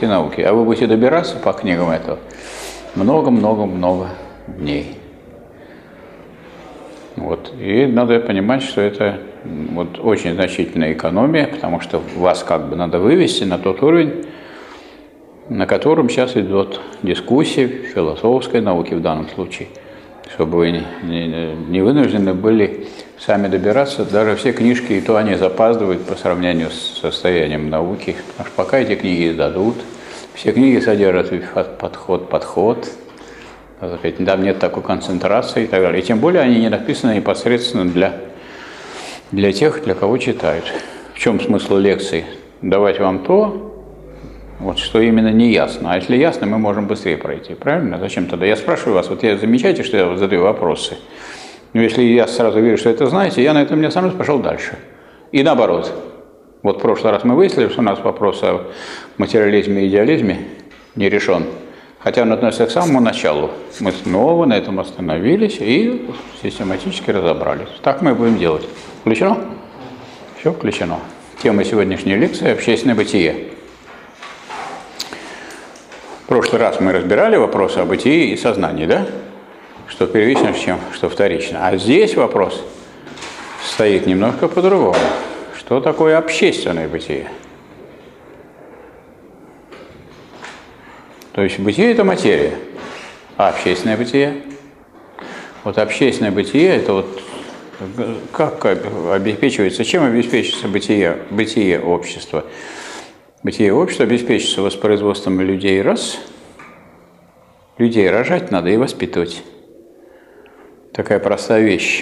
философской науки. А вы будете добираться по книгам этого много-много-много дней. Вот. И надо понимать, что это вот очень значительная экономия, потому что вас как бы надо вывести на тот уровень, на котором сейчас идут дискуссии в философской науке в данном случае, чтобы вы не вынуждены были сами добираться. Даже все книжки, и то они запаздывают по сравнению с состоянием науки, потому что пока эти книги издадут, все книги содержат подход, там нет такой концентрации и так далее. И тем более они не написаны непосредственно для тех, для кого читают. В чем смысл лекции? Давать вам то, вот, что именно не ясно. А если ясно, мы можем быстрее пройти. Правильно? Зачем тогда? Я спрашиваю вас, вот я замечаете, что я задаю вопросы? Но если я сразу вижу, что это знаете, я на этом не остановлюсь, пошел дальше. И наоборот. Вот в прошлый раз мы выяснили, что у нас вопрос о материализме и идеализме не решен. Хотя он относится к самому началу. Мы снова на этом остановились и систематически разобрались. Так мы будем делать. Включено? Все включено. Тема сегодняшней лекции – общественное бытие. В прошлый раз мы разбирали вопросы о бытии и сознании, да? Что первично, что вторично. А здесь вопрос стоит немножко по-другому. Что такое общественное бытие? То есть бытие – это материя, а общественное бытие? Вот общественное бытие – это вот как обеспечивается, чем обеспечивается бытие общества? Бытие общества обеспечивается воспроизводством людей раз. Людей рожать надо и воспитывать. Такая простая вещь.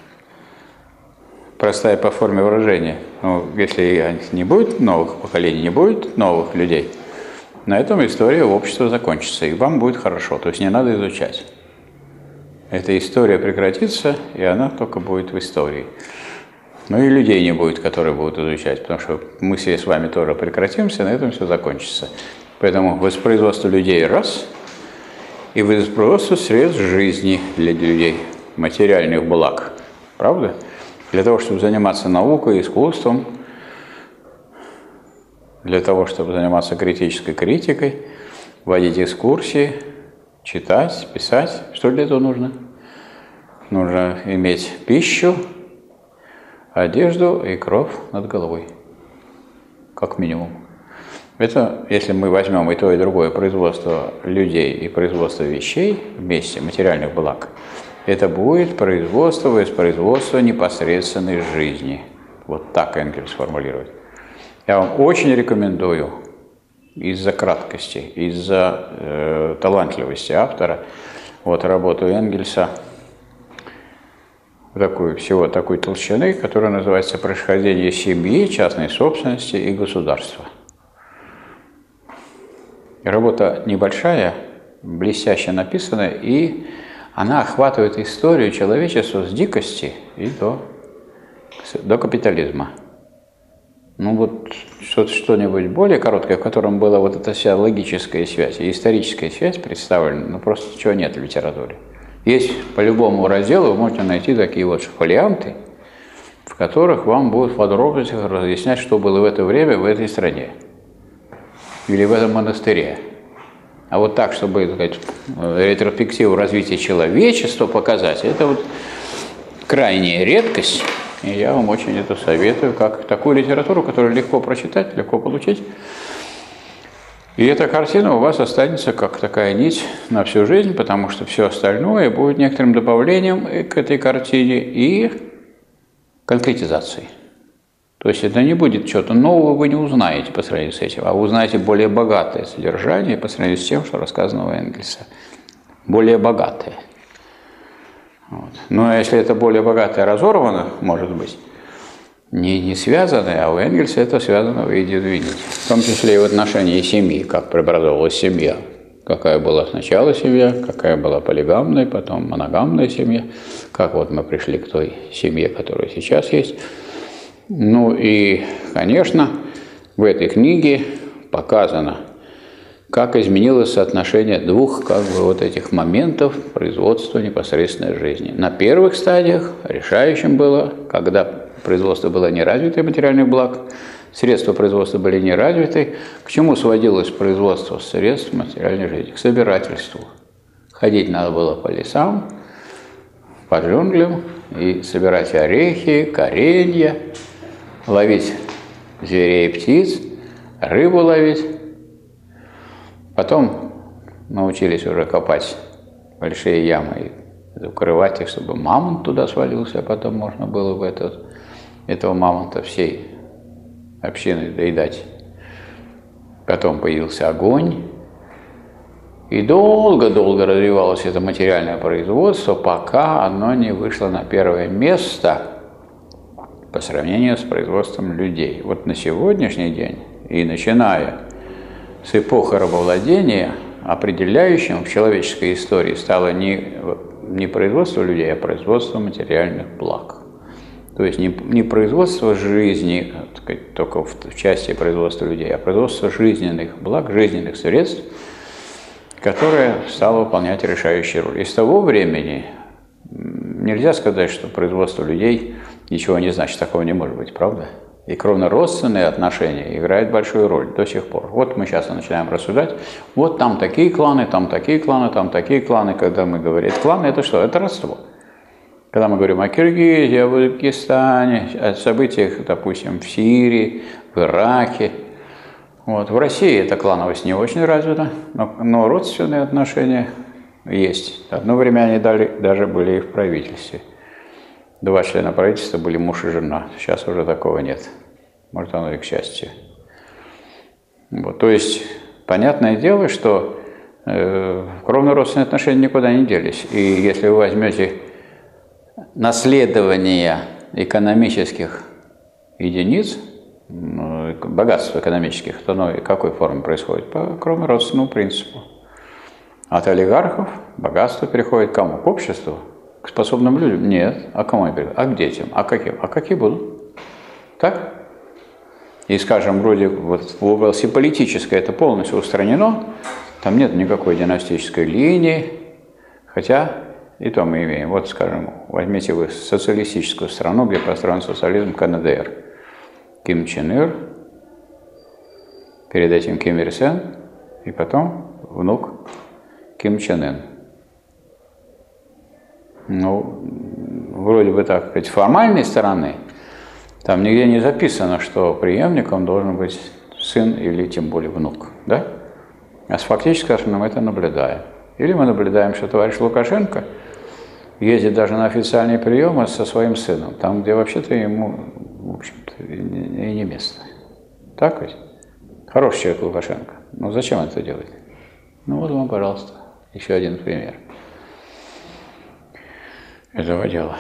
Простая по форме выражения. Но если не будет новых поколений, не будет новых людей, на этом история общества закончится, и вам будет хорошо. То есть не надо изучать. Эта история прекратится, и она только будет в истории. Ну и людей не будет, которые будут изучать, потому что мы все с вами тоже прекратимся, на этом все закончится. Поэтому воспроизводство людей раз, и воспроизводство средств жизни для людей, материальных благ. Правда? Для того, чтобы заниматься наукой, искусством, для того, чтобы заниматься критической критикой, вводить экскурсии, читать, писать. Что для этого нужно? Нужно иметь пищу, одежду и кров над головой. Как минимум. Это, если мы возьмем и то, и другое производство людей и производство вещей вместе, материальных благ, это будет производство, воспроизводство непосредственной жизни. Вот так Энгельс формулирует. Я вам очень рекомендую из-за краткости, из-за талантливости автора вот работу Энгельса всего такой толщины, которая называется «Происхождение семьи, частной собственности и государства». Работа небольшая, блестяще написанная, и она охватывает историю человечества с дикости и до капитализма. Ну вот что-нибудь более короткое, в котором была вот эта вся логическая связь и историческая связь представлена, ну просто чего нет в литературе. Есть по любому разделу, вы можете найти такие вот фолианты, в которых вам будут в подробностях разъяснять, что было в это время в этой стране или в этом монастыре. А вот так, чтобы, так сказать, ретроспективу развития человечества показать, это вот крайняя редкость. И я вам очень это советую, как такую литературу, которую легко прочитать, легко получить. И эта картина у вас останется как такая нить на всю жизнь, потому что все остальное будет некоторым добавлением к этой картине и конкретизацией. То есть это не будет чего-то нового, вы не узнаете по сравнению с этим, а вы узнаете более богатое содержание по сравнению с тем, что рассказано у Энгельса. Более богатое. Вот. Но если это более богатое разорвано, может быть, не связанное, а у Энгельса это связано, вы видите, в том числе и в отношении семьи, как преобразовалась семья, какая была сначала семья, какая была полигамная, потом моногамная семья, как вот мы пришли к той семье, которая сейчас есть. Ну и, конечно, в этой книге показано, как изменилось соотношение двух вот этих моментов производства непосредственной жизни. На первых стадиях решающим было, когда производство было не развитое материальных благ, Средства производства были не развиты. К чему сводилось производство средств материальной жизни? К собирательству. Ходить надо было по лесам, по джунглям и собирать орехи, коренья, ловить зверей и птиц, рыбу ловить. Потом научились уже копать большие ямы и укрывать их, чтобы мамонт туда свалился, а потом можно было бы этого мамонта всей общиной доедать. Потом появился огонь, и долго-долго развивалось это материальное производство, пока оно не вышло на первое место по сравнению с производством людей. Вот на сегодняшний день, и начиная с эпохи рабовладения, определяющим в человеческой истории стало не производство людей, а производство материальных благ. То есть не производство жизни, так сказать, только в части производства людей, а производство жизненных благ, жизненных средств, которое стало выполнять решающую роль. И с того времени нельзя сказать, что производство людей ничего не значит, такого не может быть, правда? И кровно-родственные отношения играют большую роль до сих пор. Вот мы сейчас начинаем рассуждать, вот там такие кланы, там такие кланы, там такие кланы. Когда мы говорим, кланы это что? Это родство. Когда мы говорим о Киргизии, о Узбекистане, о событиях, допустим, в Сирии, в Ираке, вот. В России эта клановость не очень развита, но родственные отношения есть. Одно время они даже были и в правительстве. 2 члена правительства были муж и жена. Сейчас уже такого нет. Может, оно и к счастью. Вот. То есть, понятное дело, что кровно-родственные отношения никуда не делись. И если вы возьмете наследование экономических единиц, богатства экономических, то оно какой форме происходит? По кровно-родственному принципу. От олигархов богатство переходит к кому? К обществу? К способным людям? Нет. А кому они переходят? А к детям? А каким? А какие будут? Так? И, скажем, вроде вот в области политической это полностью устранено, там нет никакой династической линии, хотя и то мы имеем. Вот, скажем, возьмите вы социалистическую страну, где построен социализм, КНДР. Ким Чен Ир, перед этим Ким Ир Сен, и потом внук Ким Чен Ын. Ну, вроде бы так сказать, формальной стороны, там нигде не записано, что преемником должен быть сын или тем более внук, да? А с фактической стороны мы это наблюдаем. Или мы наблюдаем, что товарищ Лукашенко ездит даже на официальные приемы со своим сыном, там, где вообще-то ему, в общем-то, и не место. Так ведь? Хороший человек Лукашенко. Но зачем он это делает? Ну вот вам, пожалуйста, еще один пример этого дела.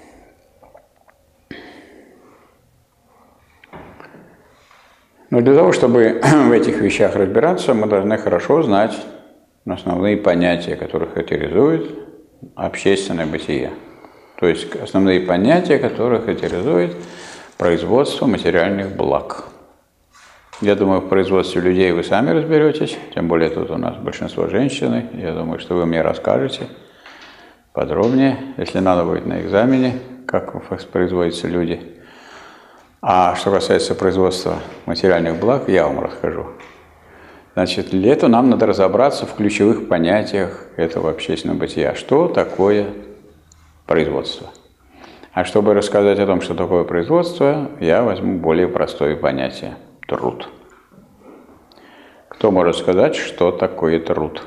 Но для того, чтобы в этих вещах разбираться, мы должны хорошо знать основные понятия, которые характеризуют общественное бытие. То есть основные понятия, которые характеризуют производство материальных благ. Я думаю, в производстве людей вы сами разберетесь, тем более тут у нас большинство женщины. Я думаю, что вы мне расскажете подробнее, если надо будет на экзамене, как производятся люди. А что касается производства материальных благ, я вам расскажу. Значит, для этого нам надо разобраться в ключевых понятиях этого общественного бытия. Что такое производство? А чтобы рассказать о том, что такое производство, я возьму более простое понятие – труд. Кто может сказать, что такое труд?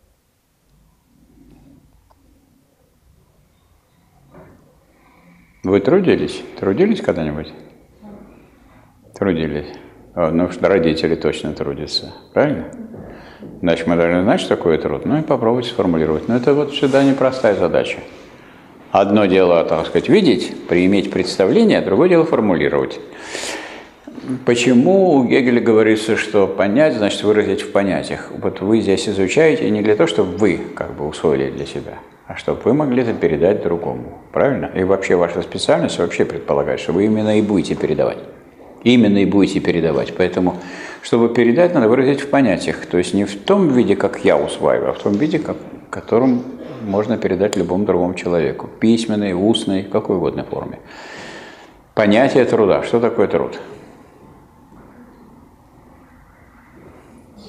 Вы трудились? Трудились когда-нибудь? Трудились. Ну, что родители точно трудятся, правильно? Значит, мы должны знать, что такое труд, ну и попробовать сформулировать. Но это вот всегда непростая задача. Одно дело, так сказать, видеть, иметь представление, а другое дело формулировать. Почему у Гегеля говорится, что понять, значит выразить в понятиях? Вот вы здесь изучаете не для того, чтобы вы как бы усвоили для себя, а чтобы вы могли это передать другому. Правильно? И вообще ваша специальность вообще предполагает, что вы именно и будете передавать. Именно и будете передавать. Поэтому, чтобы передать, надо выразить в понятиях. То есть не в том виде, как я усваиваю, а в том виде, в котором можно передать любому другому человеку. Письменной, устной, в какой угодно форме. Понятие труда. Что такое труд?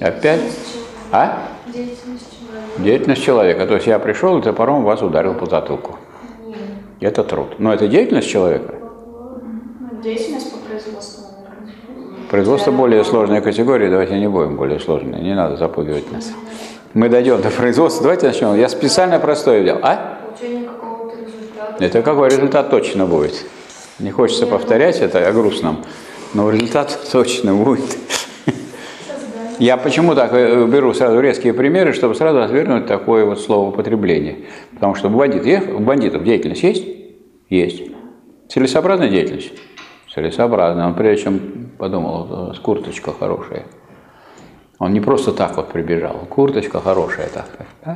Опять? А? Деятельность человека. То есть я пришел и топором вас ударил по затылку. Нет. Это труд. Но это деятельность человека. Деятельность по производству. Производство более сложная категория, давайте не будем более сложные, не надо запугивать нас. Мы дойдем до производства, давайте начнем. Я специально простое взял. А? Получение какого-то результата. Это какой результат точно будет. Не хочется повторять это о грустном, но результат точно будет. Я почему так беру сразу резкие примеры, чтобы сразу отвергнуть такое вот словоупотребление. Потому что у бандитов деятельность есть? Есть. Целесообразная деятельность? Целесообразная. Он прежде чем подумал, курточка хорошая. Он не просто так вот прибежал. Курточка хорошая такая. Да?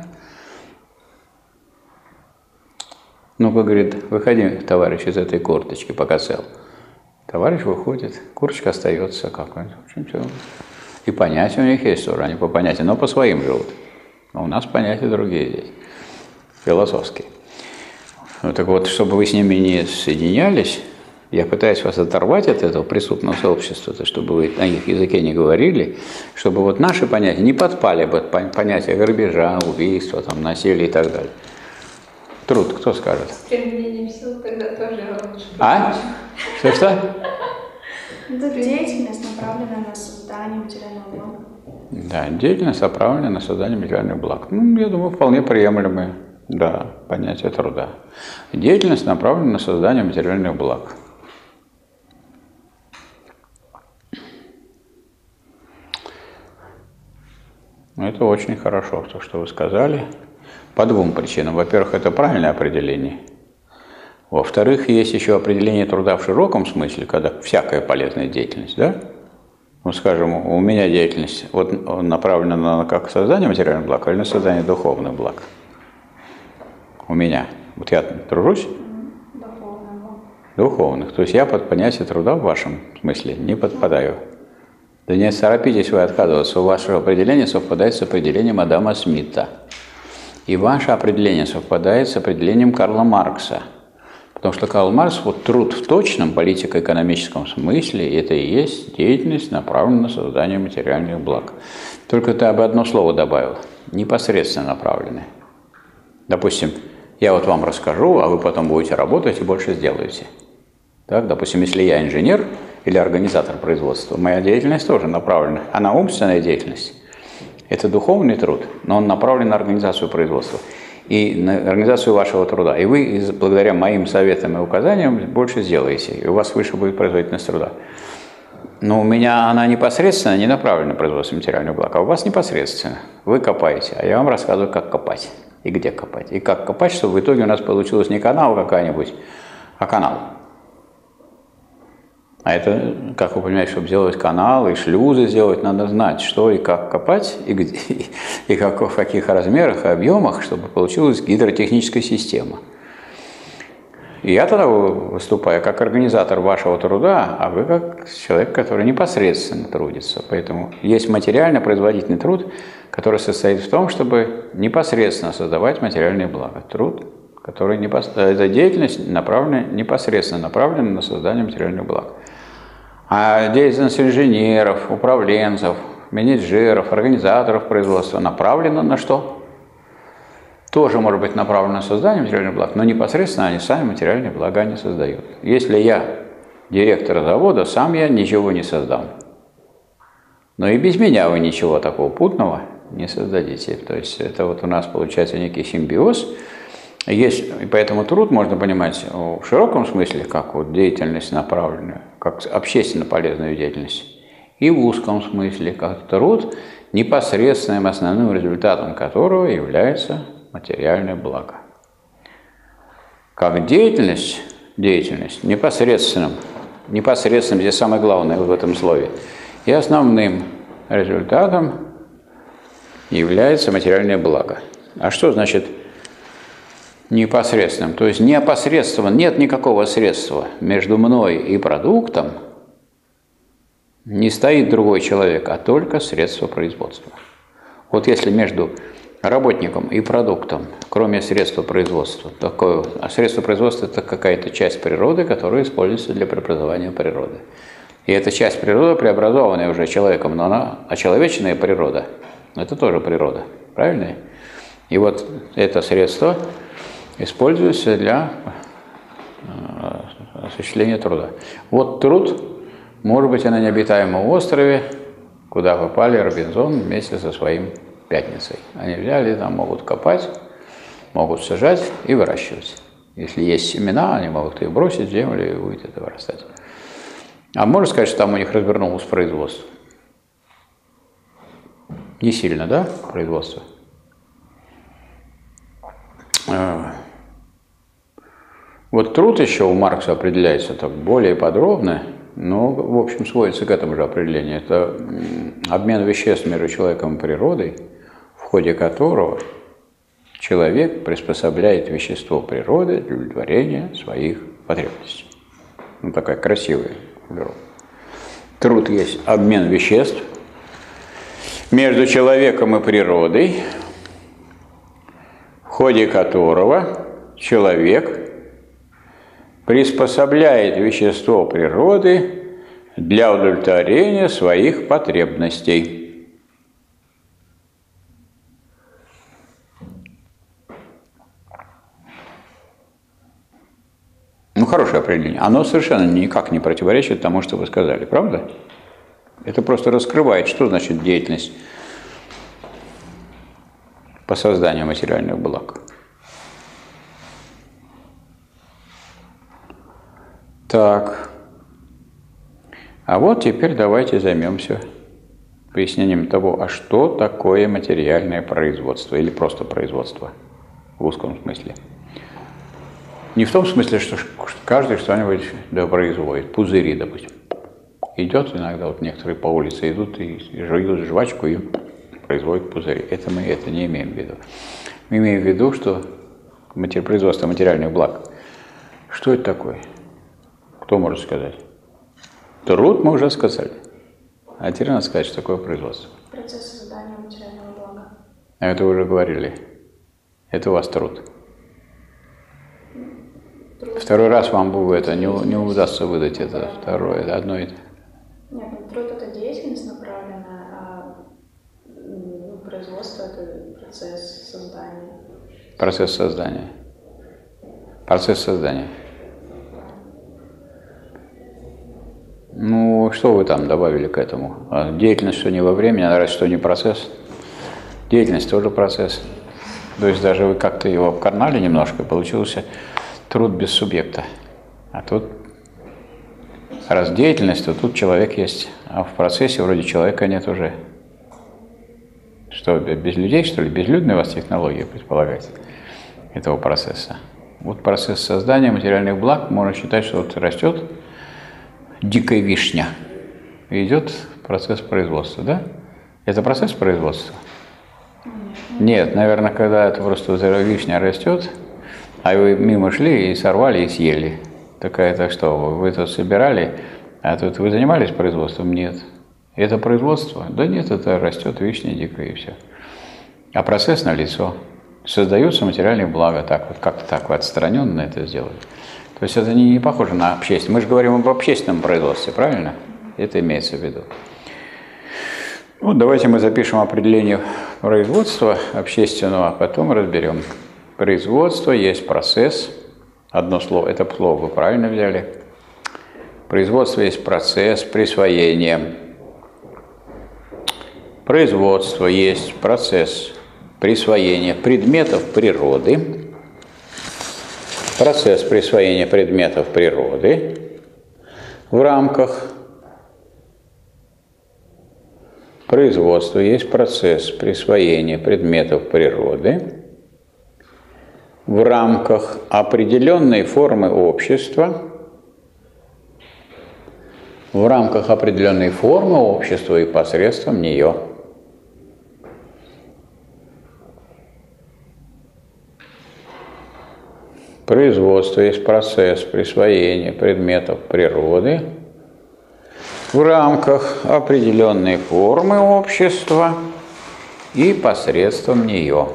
Ну-ка, говорит, выходи, товарищ, из этой курточки, пока цел. Товарищ выходит, курточка остается какой-то. И понятия у них есть тоже, они по понятиям, но по своим живут. А у нас понятия другие здесь, философские. Ну, так вот, чтобы вы с ними не соединялись, я пытаюсь вас оторвать от этого преступного сообщества, чтобы вы на их языке не говорили, чтобы вот наши понятия не подпали под понятия грабежа, убийства, там, насилия и так далее. Труд, кто скажет? С применением сил тогда тоже лучше. А? Что? Это деятельность, направленная на создание материального блага. Да, деятельность, направленная на создание материальных благ. Ну, я думаю, вполне приемлемое, да, понятие труда. Деятельность, направленная на создание материальных благ. Это очень хорошо, то, что вы сказали. По двум причинам. Во-первых, это правильное определение. Во-вторых, есть еще определение труда в широком смысле, когда всякая полезная деятельность, да? Ну, скажем, у меня деятельность вот направлена на как создание материальных благ или на создание духовных благ. У меня. Вот я тружусь? Духовных. То есть я под понятие труда в вашем смысле не подпадаю. Да не торопитесь вы отказываться. Ваше определение совпадает с определением Адама Смита. И ваше определение совпадает с определением Карла Маркса. Потому что Карл Маркс, вот труд в точном политико-экономическом смысле, это и есть деятельность, направленная на создание материальных благ. Только ты об одно слово добавил. Непосредственно направленное. Допустим, я вот вам расскажу, а вы потом будете работать и больше сделаете. Так, допустим, если я инженер или организатор производства, моя деятельность тоже направлена. Она умственная деятельность. Это духовный труд, но он направлен на организацию производства и на организацию вашего труда. И вы, благодаря моим советам и указаниям, больше сделаете, и у вас выше будет производительность труда. Но у меня она непосредственно не направлена на производство материальных благ, а у вас непосредственно. Вы копаете, а я вам рассказываю, как копать, и где копать, и как копать, чтобы в итоге у нас получилось не канал какая-нибудь, а канал. А это, как вы понимаете, чтобы сделать канал и шлюзы сделать, надо знать, что и как копать, и где, и в каких размерах и объемах, чтобы получилась гидротехническая система. И я тогда выступаю как организатор вашего труда, а вы как человек, который непосредственно трудится. Поэтому есть материально-производительный труд, который состоит в том, чтобы непосредственно создавать материальные блага. Труд, который эта деятельность непосредственно направлена на создание материальных благ. А деятельность инженеров, управленцев, менеджеров, организаторов производства направлена на что? Тоже может быть направлена на создание материальных благ, но непосредственно они сами материальные блага не создают. Если я директор завода, сам я ничего не создам. Но и без меня вы ничего такого путного не создадите. То есть это вот у нас получается некий симбиоз. Есть, и поэтому труд можно понимать в широком смысле, как вот деятельность направленную, как общественно полезную деятельность, и в узком смысле, как труд, непосредственным основным результатом которого является материальное благо. Как деятельность непосредственным, здесь самое главное в этом слове, и основным результатом является материальное благо. А что значит непосредственным? То есть непосредственно, нет никакого средства между мной и продуктом, не стоит другой человек, а только средство производства. Вот если между работником и продуктом, кроме средства производства, средство производства – это какая-то часть природы, которая используется для преобразования природы. И эта часть природы, преобразованная уже человеком, но она очеловеченная природа, это тоже природа, правильно? И вот это средство используется для осуществления труда. Вот труд, может быть, на необитаемом острове, куда попали Робинзон вместе со своим Пятницей. Они взяли, там могут копать, могут сажать и выращивать. Если есть семена, они могут их бросить в землю и будет это вырастать. А можно сказать, что там у них развернулось производство? Не сильно, да, производство? Вот труд еще у Маркса определяется так более подробно, но, в общем, сводится к этому же определению. Это обмен веществ между человеком и природой, в ходе которого человек приспособляет вещество природы для удовлетворения своих потребностей. Ну, такая красивая формулировка. Труд есть обмен веществ между человеком и природой, в ходе которого человек приспособляет вещество природы для удовлетворения своих потребностей. Ну, хорошее определение. Оно совершенно никак не противоречит тому, что вы сказали, правда? Это просто раскрывает, что значит деятельность по созданию материальных благ. Так. А вот теперь давайте займемся пояснением того, а что такое материальное производство или просто производство в узком смысле. Не в том смысле, что каждый что-нибудь производит, пузыри, допустим. Идет иногда, вот некоторые по улице идут и жуют жвачку и производят пузыри. Это мы не имеем в виду. Мы имеем в виду, что производство материальных благ. Что это такое? Кто может сказать? Труд мы уже сказали. А теперь надо сказать, что такое производство. Процесс создания материального блага. А это вы уже говорили. Это у вас труд. Второй раз вам это не удастся выдать это второе, это одно и то. Нет, ну, труд это деятельность направленная, а производство это процесс создания. Процесс создания. Процесс создания. Ну, что вы там добавили к этому? Деятельность, что не во времени, а раз что не процесс. Деятельность тоже процесс. То есть даже вы как-то его обкарнали немножко, получился труд без субъекта. А тут, раз деятельность, то тут человек есть. А в процессе вроде человека нет уже. Что, без людей, что ли? Безлюдная у вас технология предполагается этого процесса. Вот процесс создания материальных благ, можно считать, что вот растет дикая вишня, и идет процесс производства, да? Это процесс производства? Нет, наверное, когда это просто вишня растет, а вы мимо шли и сорвали и съели. Так что, вы тут собирали, а тут вы занимались производством? Нет. Это производство? Да нет, это растет вишня дикая и все. А процесс налицо. Создаются материальные блага, так вот, как-то так вы отстраненно это сделали. То есть это не похоже на общественное. Мы же говорим об общественном производстве, правильно? Это имеется в виду. Вот давайте мы запишем определение производства общественного, а потом разберем. Производство есть процесс. Одно слово, это слово вы правильно взяли. Производство есть процесс присвоения. Производство есть процесс присвоения предметов природы. Процесс присвоения предметов природы в рамках производства есть процесс присвоения предметов природы в рамках определенной формы общества, и посредством нее. Производство есть процесс присвоения предметов природы в рамках определенной формы общества и посредством нее.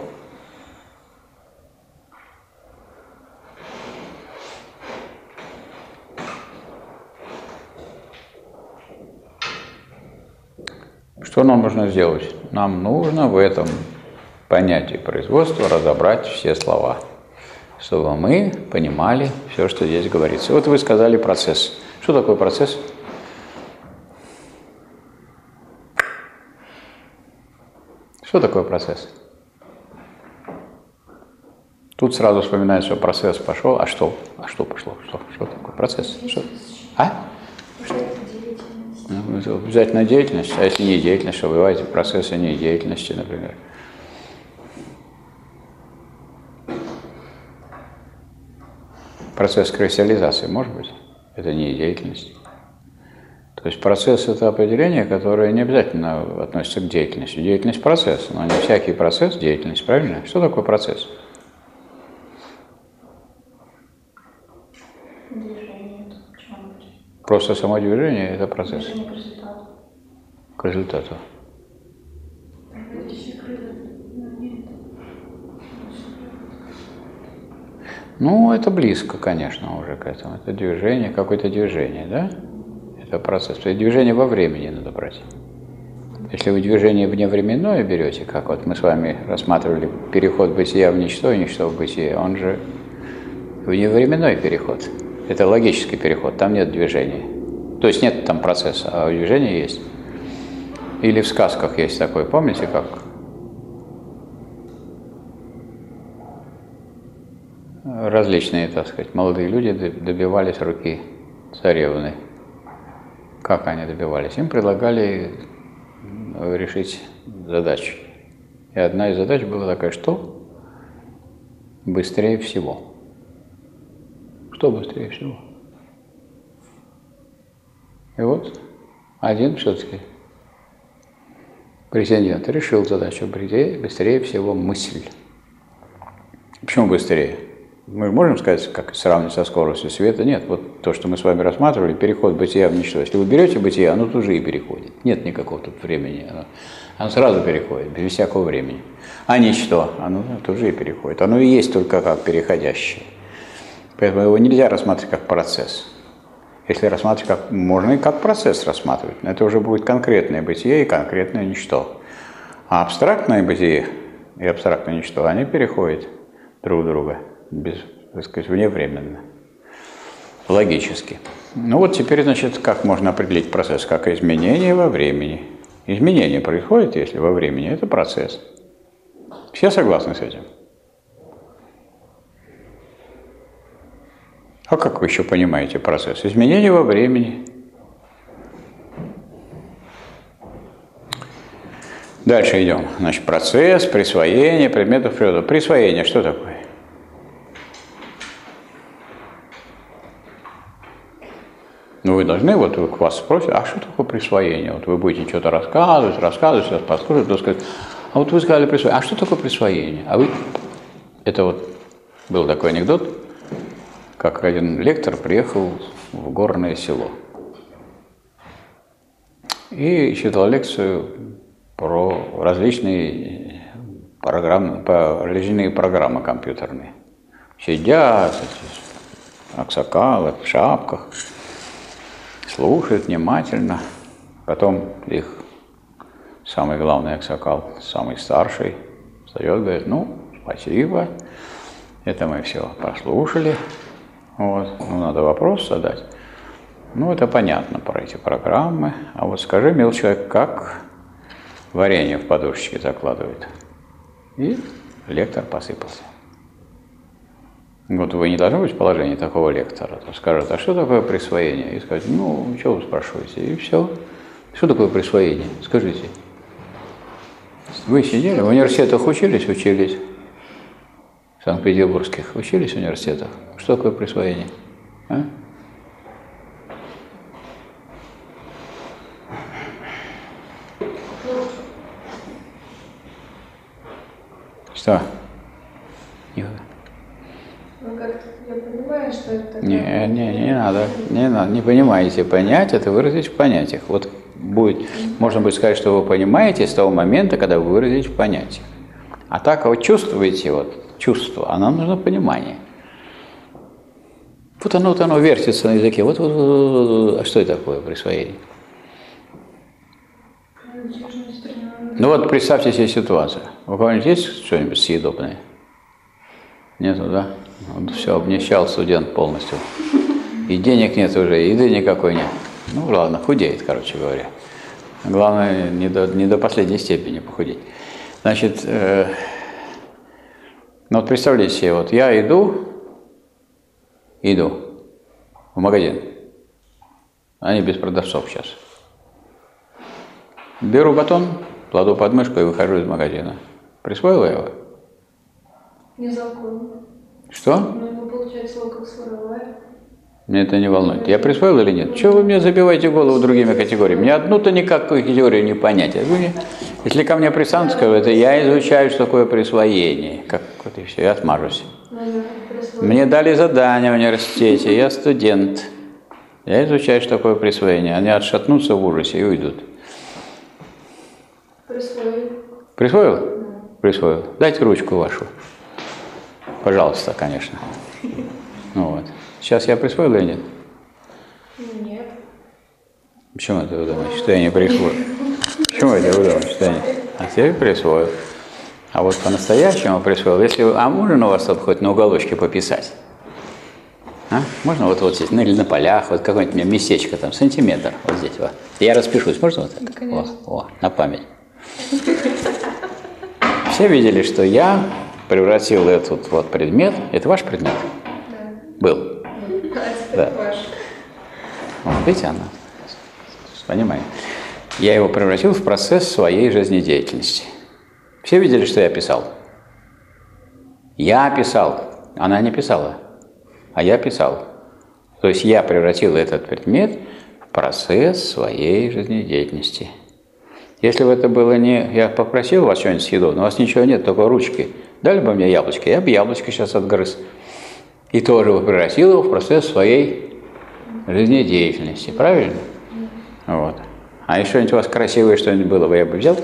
Что нам нужно сделать? Нам нужно в этом понятии производства разобрать все слова, чтобы мы понимали все, что здесь говорится. Вот вы сказали процесс. Что такое процесс? Что такое процесс? Тут сразу вспоминается, что процесс пошел. А что? А что пошло? Что такое процесс? Что? А? Ну, обязательно деятельность. А если не деятельность, что бывает процессы не деятельности, например? Процесс кристаллизации, может быть? Это не деятельность. То есть процесс – это определение, которое не обязательно относится к деятельности. Деятельность – процесс, но не всякий процесс – деятельность, правильно? Что такое процесс? Движение. Просто само движение – это процесс. Движение к результату. К результату. Ну, это близко, конечно, уже к этому. Это движение, какое-то движение, да? Это процесс. То есть движение во времени надо брать. Если вы движение вневременное берете, как вот мы с вами рассматривали переход бытия в ничто и ничто в бытие, он же вневременной переход. Это логический переход, там нет движения. То есть нет там процесса, а движение есть. Или в сказках есть такое, помните, как? Различные, так сказать, молодые люди добивались руки царевны. Как они добивались? Им предлагали решить задачи. И одна из задач была такая, что быстрее всего. Что быстрее всего? И вот один все-таки претендент решил задачу быстрее всего мысль. Почему быстрее? Мы можем сказать, как сравнить со скоростью света? Нет, вот то, что мы с вами рассматривали, переход бытия в ничто. Если вы берете бытие, оно тут же и переходит. Нет никакого тут времени. Оно сразу переходит, без всякого времени. А ничто, оно тут же и переходит. Оно и есть только как переходящее. Поэтому его нельзя рассматривать как процесс. Если рассматривать как... Можно и как процесс рассматривать. Но это уже будет конкретное бытие и конкретное ничто. А абстрактное бытие и абстрактное ничто, они переходят друг в друга. Без, так сказать, вневременно, логически. Ну вот теперь, значит, как можно определить процесс? Как изменение во времени. Изменение происходит, если во времени, это процесс. Все согласны с этим? А как вы еще понимаете процесс? Изменение во времени. Дальше идем. Значит, процесс, присвоение предметов природы. Присвоение, что такое? Ну, вы должны, вот к вас спросят, а что такое присвоение? Вот вы будете что-то рассказывать, сейчас послушать, то сказать, а вот вы сказали присвоение, а что такое присвоение? А вы, это вот был такой анекдот, как один лектор приехал в горное село и читал лекцию про различные программы компьютерные. Сидят аксакалы в шапках, слушают внимательно, потом их самый главный аксакал, самый старший, встает, говорит, ну, спасибо, это мы все прослушали, вот, ну, надо вопрос задать. Ну, это понятно про эти программы, а вот скажи, мил человек, как варенье в подушечке закладывают? И лектор посыпался. Вот вы не должны быть в положении такого лектора. То скажет, а что такое присвоение? И скажет, ну, что вы спрашиваете? И все. Что такое присвоение? Скажите. Вы сидели, в университетах учились? Учились. В Санкт-Петербургских учились в университетах? Что такое присвоение? А? Что? Ну, как-то я понимаю, что это... Не надо, не понимаете. Понять – это выразить в понятиях. Вот будет, можно будет сказать, что вы понимаете с того момента, когда вы выразите в понятиях. А так вот чувствуете, вот, чувство, а нам нужно понимание. Вот оно вертится на языке. Вот, а что это такое присвоение? Нужно Ну вот представьте себе ситуацию. У кого-нибудь есть что-нибудь съедобное? Нету, да? Вот все, обнищал студент полностью. И денег нет уже, и еды никакой нет. Ну ладно, худеет, короче говоря. Главное, не до последней степени похудеть. Значит, ну вот представляете себе, вот я иду в магазин. Они без продавцов сейчас. Беру батон, кладу под мышку и выхожу из магазина. Присвоила его? Незаконно. Что? Но его, получается, его как своровали. Мне это не волнует. Я присвоил или нет? Чего вы мне забиваете голову другими категориями? Мне одну-то никакую категорию не понять. Если ко мне пристанут, скажут, это я изучаю, что такое присвоение. Как вот и все, я отмажусь. Мне дали задание в университете, я студент. Я изучаю, что такое присвоение. Они отшатнутся в ужасе и уйдут. Присвоил. Присвоил? Да. Присвоил. Дайте ручку вашу. Пожалуйста, конечно. Ну вот. Сейчас я присвоил или нет? Нет. Почему это вы думаете, что я не присвоил? Почему это вы думаете, что я не... А теперь присвоил. А вот по-настоящему присвоил. Если вы... А можно у вас тут хоть на уголочке пописать? А? Можно вот здесь, ну или на полях, вот какое-нибудь у меня местечко там, сантиметр, вот здесь вот. Я распишусь, можно вот так? Да, конечно. О, на память. Все видели, что я превратил этот вот предмет, это ваш предмет? Да. Был. Да. Вот, видите, она, понимаю. Я его превратил в процесс своей жизнедеятельности. Все видели, что я писал? Я писал, она не писала, а я писал. То есть я превратил этот предмет в процесс своей жизнедеятельности. Если бы это было не... Я попросил вас что-нибудь съедобное, у вас ничего нет, только ручки. Дали бы мне яблочко, я бы яблочко сейчас отгрыз. И тоже бы превратил его в процесс своей жизнедеятельности. Правильно? Вот. А еще что-нибудь у вас красивое что-нибудь было бы, я бы взял.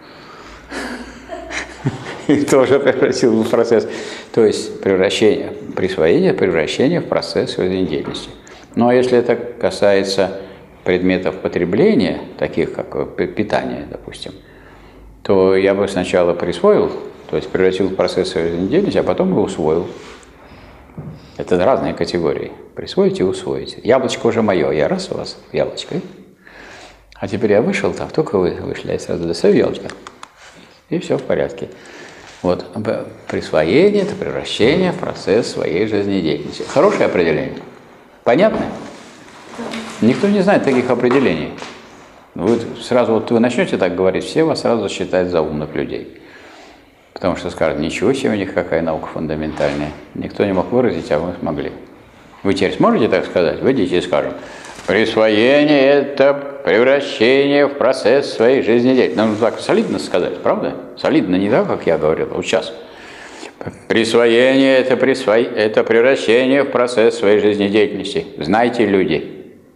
И тоже превратил в процесс. То есть превращение, присвоение, превращение в процесс жизнедеятельности. Ну а если это касается предметов потребления, таких как питание, допустим, то я бы сначала присвоил, то есть превратил в процесс своей жизнедеятельности, а потом его усвоил. Это разные категории. Присвоите и усвоите. Яблочко уже мое, я раз у вас яблочко. А теперь я вышел, так только вы вышли, я сразу достаю яблочко. И все в порядке. Вот. Присвоение – это превращение в процесс своей жизнедеятельности. Хорошее определение? Понятно? Никто не знает таких определений. Вы сразу вот вы начнете так говорить, все вас сразу считают за умных людей. Потому что скажут, ничего себе у них какая наука фундаментальная. Никто не мог выразить, а вы смогли. Вы теперь сможете так сказать? Выйдите и скажем, присвоение – это превращение в процесс своей жизнедеятельности. Нужно так солидно сказать, правда? Солидно, не так, как я говорил, вот сейчас. Присвоение – это превращение в процесс своей жизнедеятельности. Знайте, люди.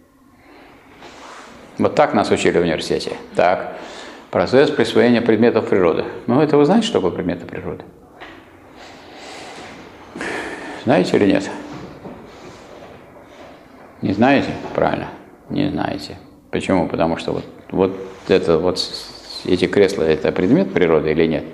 Вот так нас учили в университете. Так. Процесс присвоения предметов природы. Ну, это вы знаете, что такое предметы природы? Знаете или нет? Не знаете? Правильно. Не знаете. Почему? Потому что эти кресла – это предмет природы или нет?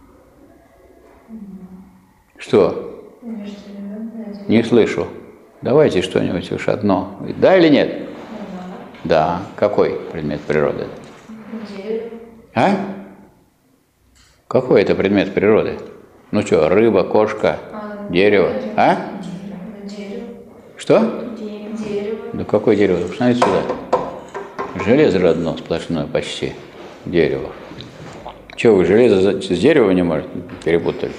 Что? Не слышу. Давайте что-нибудь уж одно. Да или нет? Да. Какой предмет природы? А? Какой это предмет природы? Ну что, рыба, кошка, дерево? А? Дерево. Что? Дерево. Да какое дерево? Посмотрите сюда. Железо же одно сплошное почти. Дерево. Чего вы железо с деревом не можете? Перепутали.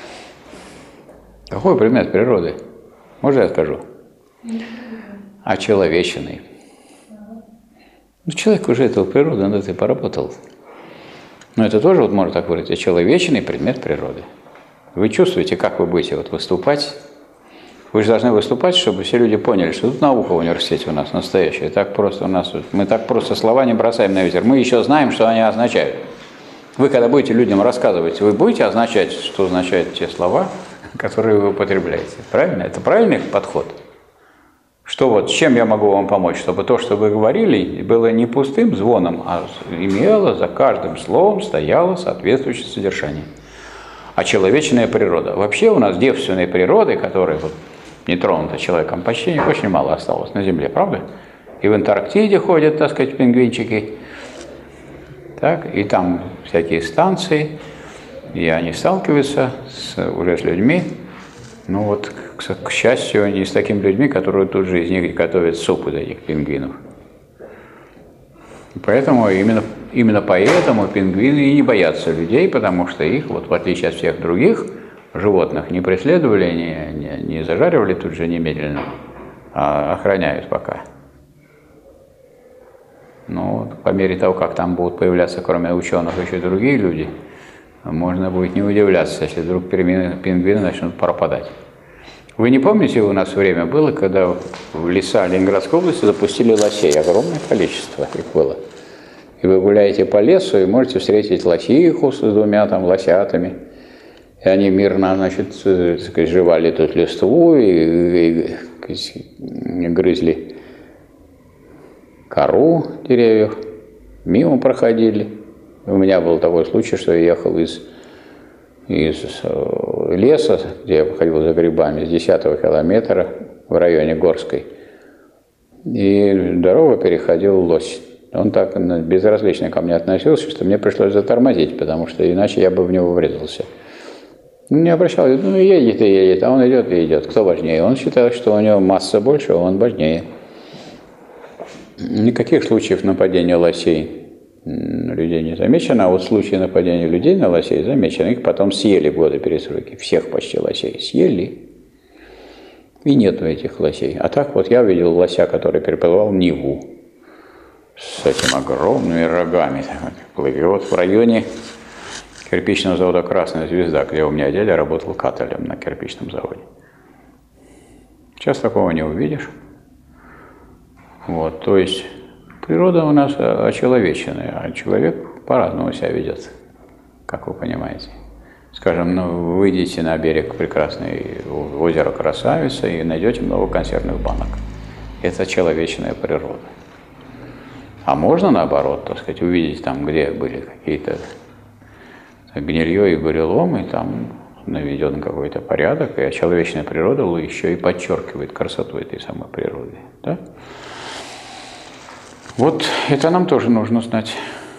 Какой предмет природы? Можно я скажу? Очеловеченный. Ну, человек уже этого природы, над этой поработал. Но это тоже вот можно так выразить, очеловеченный предмет природы. Вы чувствуете, как вы будете вот выступать? Вы же должны выступать, чтобы все люди поняли, что тут наука в университете у нас настоящая. Так просто у нас, мы так просто слова не бросаем на ветер. Мы еще знаем, что они означают. Вы, когда будете людям рассказывать, вы будете означать, что означают те слова, которые вы употребляете. Правильно? Это правильный подход? Что вот, чем я могу вам помочь? Чтобы то, что вы говорили, было не пустым звоном, а имело за каждым словом стояло соответствующее содержание. А человечная природа. Вообще у нас девственной природы, которая вот не тронута человеком, почти очень мало осталось на Земле, правда? И в Антарктиде ходят, так сказать, пингвинчики, так, и там всякие станции, и они сталкиваются уже с людьми. Ну вот, к счастью, не с такими людьми, которые тут же из них готовят суп из этих пингвинов. Поэтому, именно поэтому пингвины и не боятся людей, потому что их, вот в отличие от всех других животных, не преследовали, не зажаривали тут же немедленно, а охраняют пока. Ну, вот, по мере того, как там будут появляться, кроме ученых, еще другие люди, можно будет не удивляться, если вдруг пингвины начнут пропадать. Вы не помните, у нас время было, когда в леса Ленинградской области запустили лосей, огромное количество их было. И вы гуляете по лесу и можете встретить лосиху с двумя там лосятами. И они мирно, значит, так сказать, жевали тут листву и грызли кору деревьев, мимо проходили. У меня был такой случай, что я ехал из леса, где я ходил за грибами, с 10-го километра в районе Горской. И дорогу переходил лось. Он так безразлично ко мне относился, что мне пришлось затормозить, потому что иначе я бы в него врезался. Не обращал, ну едет и едет, а он идет и идет. Кто важнее? Он считает, что у него масса больше, а он важнее. Никаких случаев нападения лосей людей не замечено, а вот случаи нападения людей на лосей замечены. Их потом съели в годы перестройки. Всех почти лосей съели. И нету этих лосей. А так вот я видел лося, который переплывал Неву с этим огромными рогами. Плывет в районе кирпичного завода «Красная звезда», где у меня дядя работал каталем на кирпичном заводе. Сейчас такого не увидишь. Вот, то есть природа у нас очеловеченная, а человек по-разному себя ведет, как вы понимаете. Скажем, ну, выйдите на берег прекрасной озера Красавица и найдете много консервных банок. Это человечная природа. А можно наоборот, так сказать, увидеть там, где были какие-то гнилье и бурелом, и там наведен какой-то порядок, и человечная природа еще и подчеркивает красоту этой самой природы. Да? Вот это нам тоже нужно знать.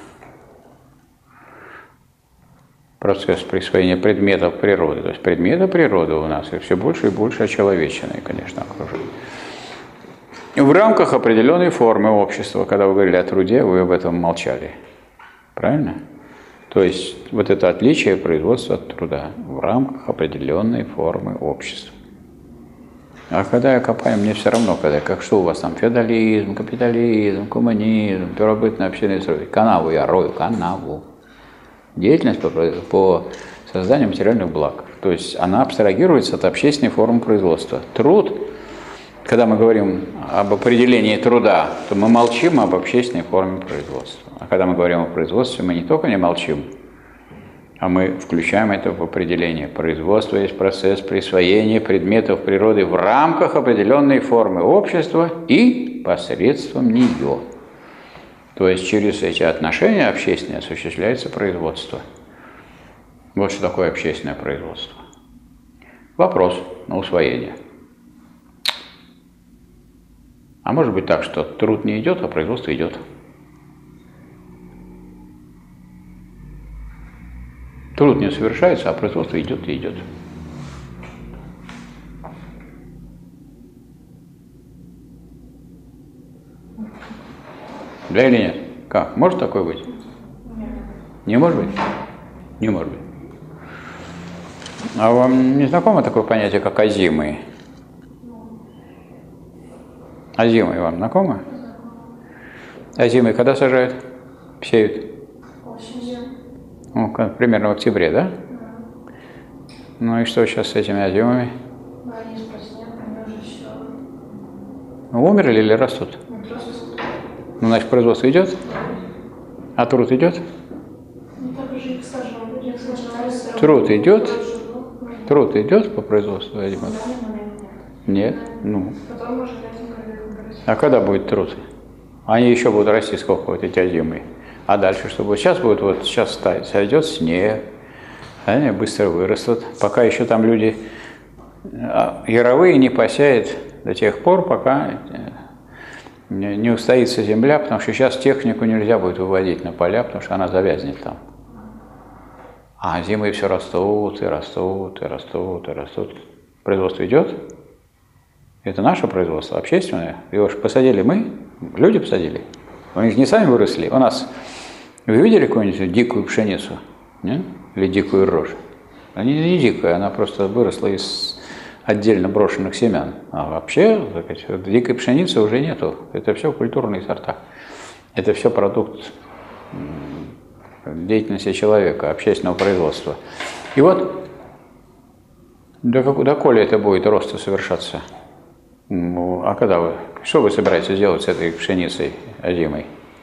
Процесс присвоения предметов природы. То есть предметы природы у нас и все больше и больше очеловеченные, конечно, окружают. В рамках определенной формы общества. Когда вы говорили о труде, вы об этом молчали. Правильно? То есть вот это отличие производства от труда в рамках определенной формы общества. А когда я копаю, мне все равно, как что у вас там, феодализм, капитализм, коммунизм, первобытное общественное строй. Канаву я рою, канаву. Деятельность по созданию материальных благ. То есть она абстрагируется от общественной формы производства. Труд, когда мы говорим об определении труда, то мы молчим об общественной форме производства. А когда мы говорим о производстве, мы не только не молчим, а мы включаем это в определение. Производство есть процесс присвоения предметов природы в рамках определенной формы общества и посредством нее. То есть через эти отношения общественные осуществляется производство. Вот что такое общественное производство. Вопрос на усвоение. А может быть так, что труд не идет, а производство идет. Труд не совершается, а производство идет и идет. Да или нет? Как? Может такое быть? Нет. Не может быть? Не может быть. А вам не знакомо такое понятие, как озимые? Озимые вам знакомо? Озимые когда сажают? Сеют? Ну, примерно в октябре, да? Ну и что сейчас с этими озимами? Умерли или растут? Ну, значит, производство идет? А труд идет? Труд идет? Труд идет по производству озимых? Нет. Ну. А когда будет труд? Они еще будут расти сколько вот эти озимые. А дальше что будет? Сейчас будет, вот сейчас сойдет снег, они быстро вырастут. Пока еще там люди яровые не посеют до тех пор, пока не устоится земля, потому что сейчас технику нельзя будет выводить на поля, потому что она завязнет там. А зимы все растут, и растут, и растут, и растут. Производство идет. Это наше производство, общественное. Его же посадили мы, люди посадили. Они же не сами выросли. У нас, вы видели какую-нибудь дикую пшеницу? Нет? Или дикую рожь? Она не дикая, она просто выросла из отдельно брошенных семян. А вообще, так сказать, дикой пшеницы уже нету. Это все культурные сорта. Это все продукт деятельности человека, общественного производства. И вот доколе это будет росту совершаться? А когда вы? Что вы собираетесь делать с этой пшеницей озимой?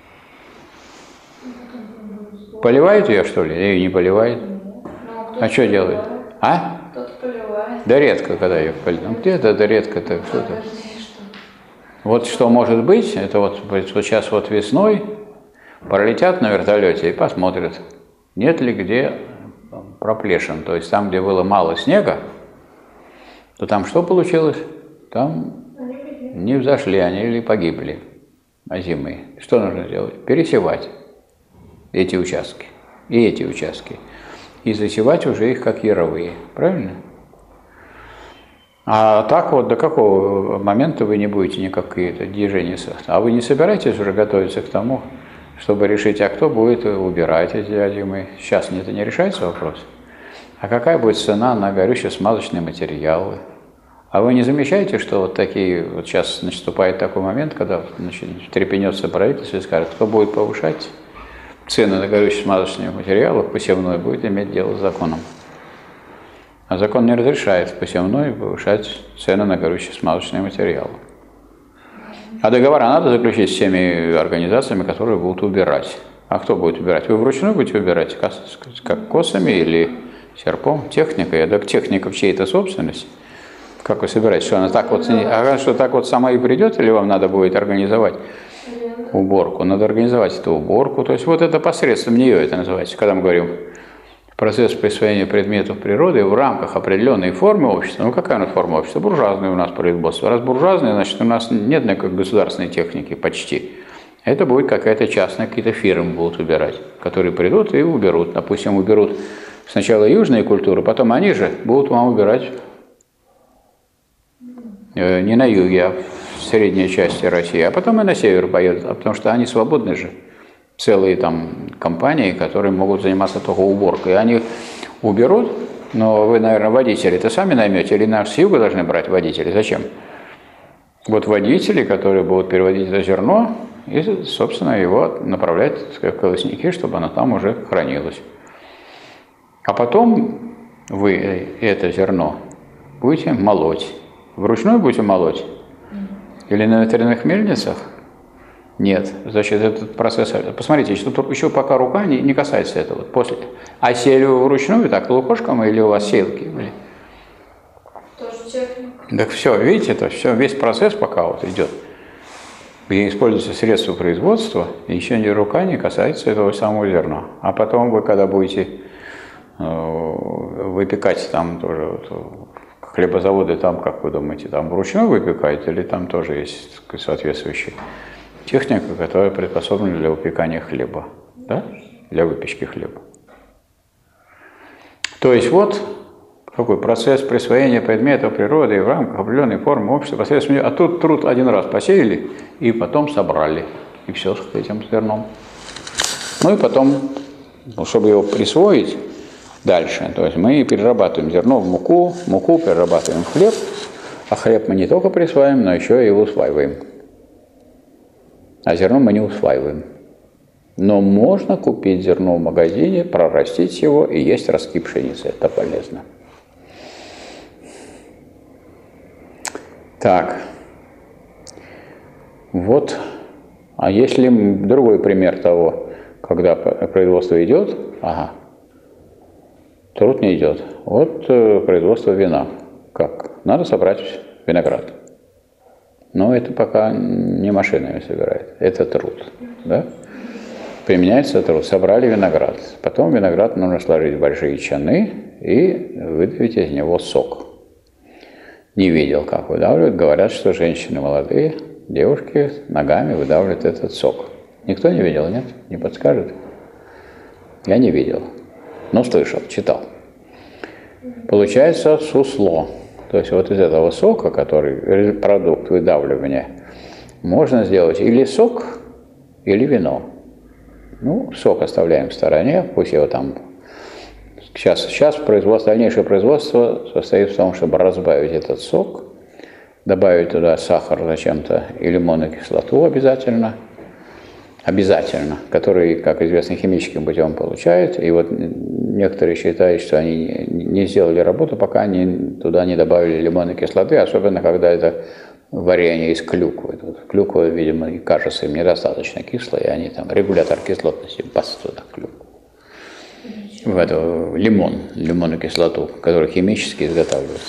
Поливает ее, что ли? Или не поливает? А что делает? А? Кто-то поливает. Да редко, когда ее поливает. Ну где-то, да редко-то что-то. Вот что может быть, это вот сейчас вот весной пролетят на вертолете и посмотрят, нет ли где проплешин. То есть там, где было мало снега, то там что получилось? Там не взошли они или погибли озимые. Что нужно делать? Пересевать эти участки и эти участки. И засевать уже их как яровые. Правильно? А так вот до какого момента вы не будете никакие движения? А вы не собираетесь уже готовиться к тому, чтобы решить, а кто будет убирать эти озимые? Сейчас это не решается вопрос. А какая будет цена на горюче-смазочные материалы? А вы не замечаете, что вот такие, вот сейчас наступает такой момент, когда трепенется правительство и скажет, кто будет повышать цены на горюче-смазочные материалы, посевной будет иметь дело с законом. А закон не разрешает в посевной повышать цены на горюче-смазочные материалы. А договора надо заключить с теми организациями, которые будут убирать. А кто будет убирать? Вы вручную будете убирать, как косами или серпом? Техникой? Так техника в чьей-то собственности. Как вы собираетесь? Что она так вот, что так вот сама и придет, или вам надо будет организовать уборку? Надо организовать эту уборку. То есть вот это посредством нее это называется. Когда мы говорим процесс присвоения предметов природы в рамках определенной формы общества. Ну какая у нас форма общества? Буржуазное у нас производство. Раз буржуазное, значит у нас нет никакой государственной техники почти. Это будет какая-то частная, какие-то фирмы будут убирать, которые придут и уберут. Допустим, уберут сначала южные культуры, потом они же будут вам убирать не на юге, а в средней части России, а потом и на север поедут, потому что они свободны же. Целые там компании, которые могут заниматься только уборкой. Они уберут, но вы, наверное, водители-то сами наймете, или нас с юга должны брать водители? Зачем? Вот водители, которые будут переводить это зерно и, собственно, его направлять в колосники, чтобы оно там уже хранилось. А потом вы это зерно будете молоть. Вручную будете молоть? Или на ветряных мельницах? Нет. Значит, этот процесс... Посмотрите, тут еще пока рука не касается этого. После. А сеяли вы вручную, так, лукошком, или у вас сеялки были? Тоже техника. Так все, видите, это все, весь процесс пока вот идет. Где используются средства производства, и еще ни рука не касается этого самого зерна. А потом вы, когда будете выпекать там тоже... Вот, хлебозаводы там, как вы думаете, там вручную выпекают или там тоже есть соответствующая техника, которая приспособлена для выпекания хлеба, да? Для выпечки хлеба. То есть вот какой процесс присвоения предметов природы в рамках определенной формы общества посредством. А тут труд один раз посеяли и потом собрали. И все с этим зерном. Ну и потом, чтобы его присвоить, дальше. То есть мы перерабатываем зерно в муку, муку перерабатываем в хлеб, а хлеб мы не только присваиваем, но еще и усваиваем. А зерно мы не усваиваем. Но можно купить зерно в магазине, прорастить его и есть ростки пшеницы. Это полезно. Так. Вот. А если другой пример того, когда производство идет, труд не идет. Вот производство вина. Как? Надо собрать виноград. но это пока не машинами собирают, это труд. Да? Применяется труд. Собрали виноград. Потом виноград нужно сложить в большие чаны и выдавить из него сок. Не видел, как выдавливают. Говорят, что женщины молодые, девушки ногами выдавливают этот сок. Никто не видел, нет? Не подскажет? Я не видел, но слышал, читал. Получается сусло. То есть вот из этого сока, который продукт выдавливания, можно сделать или сок, или вино. Ну, сок оставляем в стороне, пусть его там... Сейчас дальнейшее производство состоит в том, чтобы разбавить этот сок, добавить туда сахар зачем-то и лимонную кислоту обязательно, который, как известно, химическим путем получают. И вот некоторые считают, что они не сделали работу, пока они туда не добавили лимонной кислоты, особенно когда это варенье из клюквы. Клюква, видимо, и кажется им недостаточно кислой, и они там регулятор кислотности бас туда клюкву. В эту лимонную кислоту, которую химически изготавливается.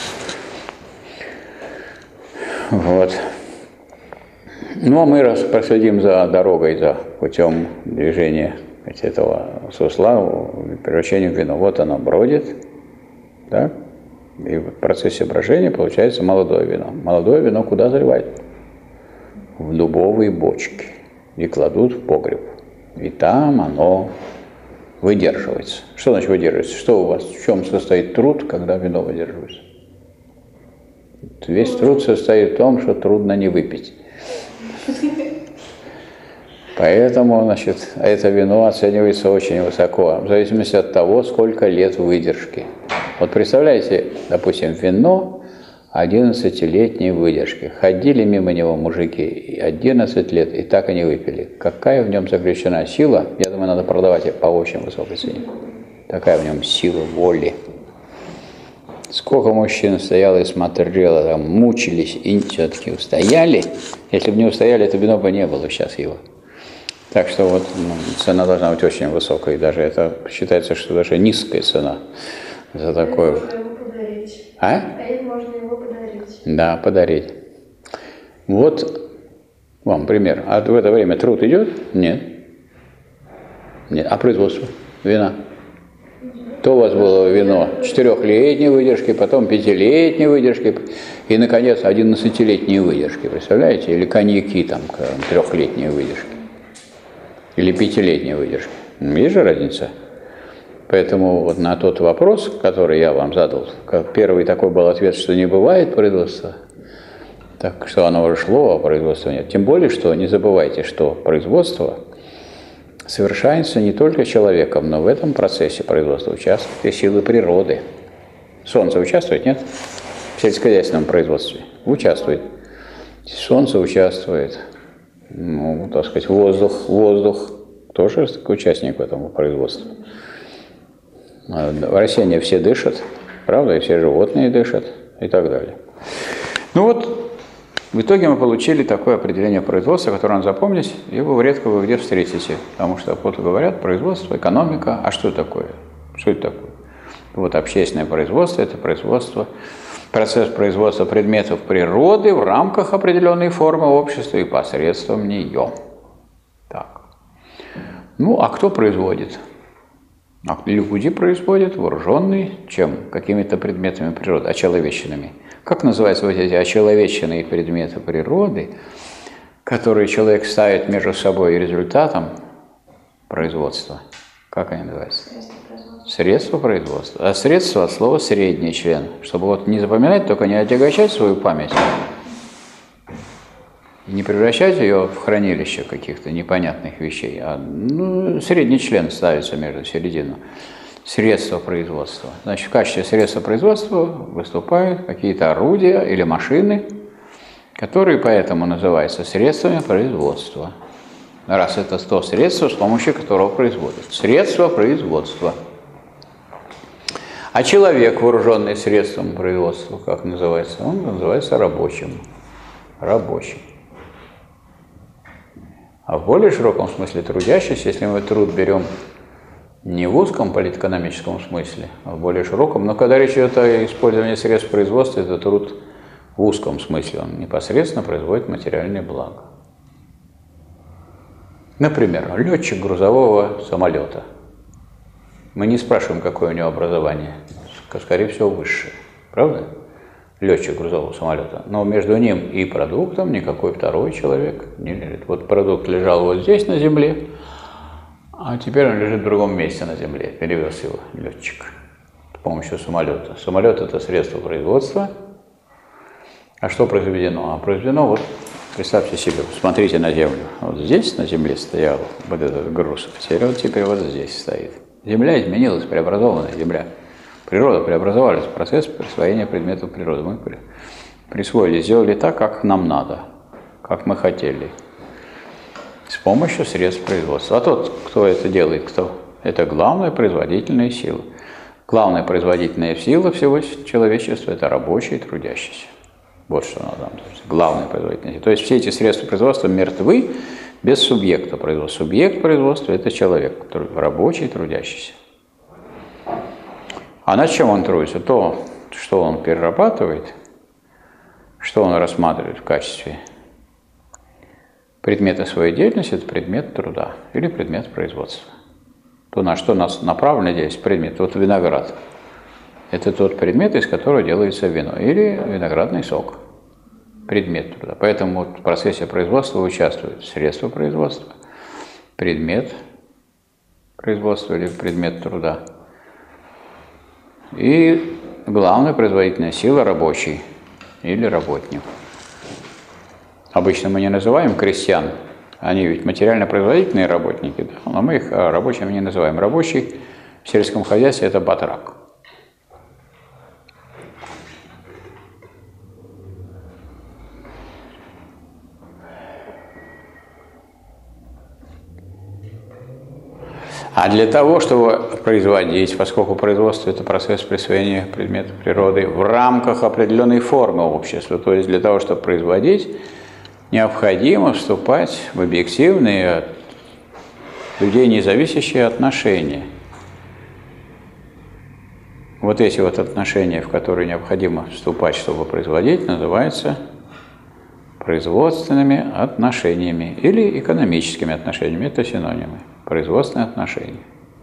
Вот. Ну, а мы проследим за дорогой, за путем движения этого сусла, превращения в вино. Вот оно бродит, да? И в процессе брожения получается молодое вино. Молодое вино куда заливают? В дубовые бочки. И кладут в погреб. И там оно выдерживается. Что значит выдерживается? Что у вас, в чем состоит труд, когда вино выдерживается? Весь труд состоит в том, что трудно не выпить. Поэтому, значит, это вино оценивается очень высоко, в зависимости от того, сколько лет выдержки. Вот представляете, допустим, вино 11-летней выдержки. Ходили мимо него мужики 11 лет и так и не выпили. Какая в нем заключена сила? Я думаю, надо продавать по очень высокой цене. Такая в нем сила воли. Сколько мужчин стояло и смотрело, там, мучились и все-таки устояли. Если бы не устояли, то вино бы не было сейчас его. Так что вот цена должна быть очень высокой. Даже это считается, что даже низкая цена за такое. Можно его подарить. А? Можно его подарить. Да, подарить. Вот вам пример. А в это время труд идет? Нет. Нет. А производство вина? То у вас было вино 4-летней выдержки, потом 5-летней выдержки и, наконец, 11-летней выдержки. Представляете? Или коньяки там 3-летней выдержки. Или 5-летней выдержки. Есть же разница? Поэтому вот на тот вопрос, который я вам задал, как первый такой был ответ, что не бывает производства, так что оно уже шло, а производства нет. Тем более, что не забывайте, что производство совершается не только человеком, но в этом процессе производства участвуют и силы природы. Солнце участвует, нет? В сельскохозяйственном производстве участвует. Солнце участвует, ну, так сказать, воздух тоже участник в этом производстве. Растения все дышат, правда, и все животные дышат и так далее. Ну вот, в итоге мы получили такое определение производства, которое надо запомнить, его редко вы где встретите, потому что вот говорят производство, экономика, а что такое? Что это такое? Вот общественное производство – это производство, процесс производства предметов природы в рамках определенной формы общества и посредством нее. Так. Ну, а кто производит? Люди производят, вооруженные, чем? Какими-то предметами природы, очеловеченными. Как называются вот эти очеловеченные предметы природы, которые человек ставит между собой и результатом производства? Как они называются? Средства производства. А средство от слова «средний член», чтобы вот не запоминать, только не отягощать свою память, не превращать ее в хранилище каких-то непонятных вещей, а средний член ставится между середину. Средства производства. Значит, в качестве средства производства выступают какие-то орудия или машины, которые поэтому называются средствами производства. Раз это то средство, с помощью которого производят. Средство производства. А человек, вооруженный средством производства, как называется? Он называется рабочим. Рабочим. А в более широком смысле трудящийся, если мы труд берем не в узком политэкономическом смысле, а в более широком, но когда речь идет о использовании средств производства, это труд В узком смысле он непосредственно производит материальные блага. Например, летчик грузового самолета. Мы не спрашиваем, какое у него образование. Скорее всего, высшее. Правда? Летчик грузового самолета. Но между ним и продуктом никакой второй человек не лежит. Вот продукт лежал вот здесь на земле, а теперь он лежит в другом месте на земле. Перевез его летчик с помощью самолета. Самолет – это средство производства. А что произведено? А произведено, вот, представьте себе, смотрите на землю. Вот здесь на земле стоял вот этот груз, а теперь вот здесь стоит. Земля изменилась, преобразованная земля. Природа преобразовалась, процесс присвоения предметов природы. Мы присвоили, сделали так, как нам надо, как мы хотели, с помощью средств производства. А тот, кто это делает, кто? Это главная производительная сила. Главная производительная сила всего человечества – это рабочий, трудящийся. Вот что надо нам. Главная производительная сила. То есть все эти средства производства мертвы без субъекта производства. Субъект производства – это человек, который рабочий, трудящийся. А над чем он трудится? То, что он перерабатывает, что он рассматривает в качестве предмета своей деятельности, это предмет труда или предмет производства. То, на что нас направлено здесь предмет. Вот виноград. Это тот предмет, из которого делается вино. Или виноградный сок. Предмет труда. Поэтому вот в процессе производства участвуют средства производства, предмет производства или предмет труда. И главная производительная сила – рабочий или работник. Обычно мы не называем крестьян, они ведь материально-производительные работники, да? Но мы их рабочими не называем. Рабочий в сельском хозяйстве – это батрак. А для того, чтобы производить, поскольку производство – это процесс присвоения предметов природы в рамках определенной формы общества, то есть для того, чтобы производить, необходимо вступать в объективные, от людей независящие отношения. Вот эти вот отношения, в которые необходимо вступать, чтобы производить, называются производственными отношениями или экономическими отношениями. Это синонимы. Производственные отношения.